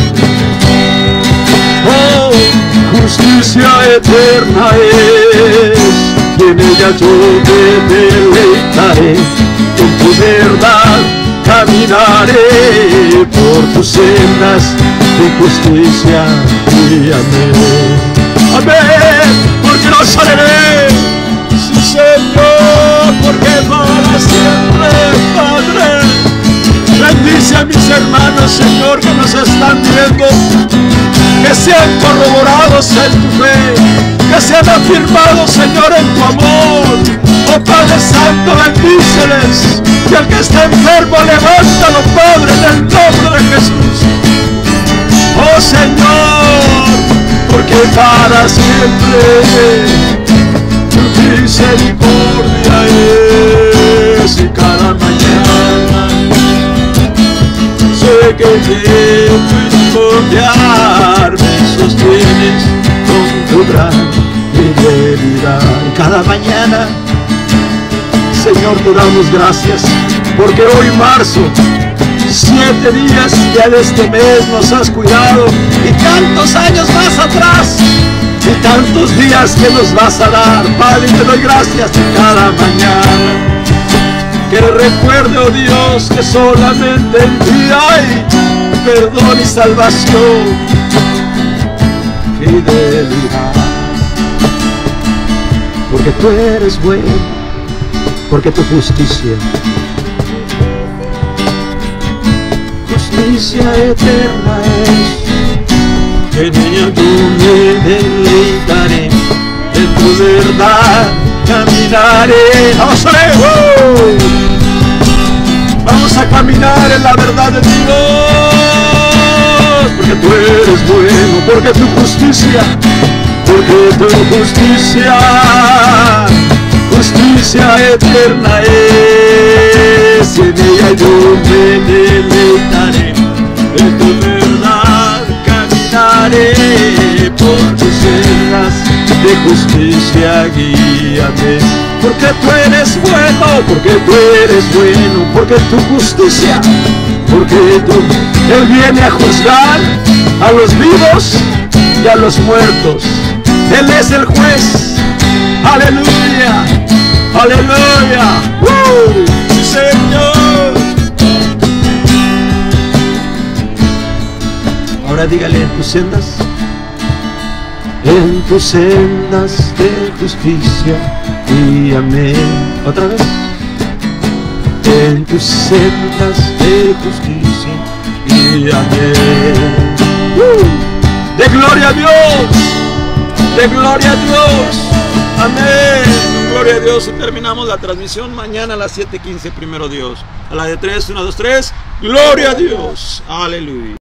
oh, justicia eterna es, y en ella yo me deleitaré, en tu verdad caminaré, por tus sendas de justicia guíame. Amén, porque no saldré, sí, Señor, porque para siempre, Padre. Bendice a mis hermanos, Señor, que nos están viendo, que sean corroborados en tu fe, que sean afirmados, Señor, en tu amor. Oh Padre Santo, bendíceles, y al que está enfermo, levántalo, Padre, en el nombre de Jesús. Oh Señor, porque para siempre tu misericordia es, y cada mañana sé que te puedo confiar, me sostienes con tu gran fidelidad. Y cada mañana, Señor, te damos gracias, porque hoy marzo, siete días ya de este mes nos has cuidado, y tantos años más atrás y tantos días que nos vas a dar. Padre, te doy gracias cada mañana. Que recuerde, oh Dios, que solamente en ti hay perdón y salvación, fidelidad. Porque tú eres bueno, porque tu justicia, justicia eterna es. En ella yo me deleitaré, en tu verdad caminaré. Vamos a ver, ¡uh! Vamos a caminar en la verdad de Dios, porque tú eres bueno, porque tu justicia, porque tu justicia, justicia eterna es. En ella yo me deleitaré, en tu verdad caminaré, por tus sendas de justicia guíame. Porque tú eres bueno, porque tú eres bueno, porque tu justicia, porque tú, Él viene a juzgar a los vivos y a los muertos. Él es el juez. Aleluya, aleluya. ¡Uh! ¡Sí, Señor! Ahora dígale: en tus sendas, en tus sendas de justicia guíame. Otra vez. En tus sendas de justicia guíame. ¡Uh! De gloria a Dios, de gloria a Dios. Amén. Gloria a Dios. Y terminamos la transmisión mañana a las siete quince, primero Dios. A la de tres, uno, dos, tres. Gloria a Dios. Aleluya.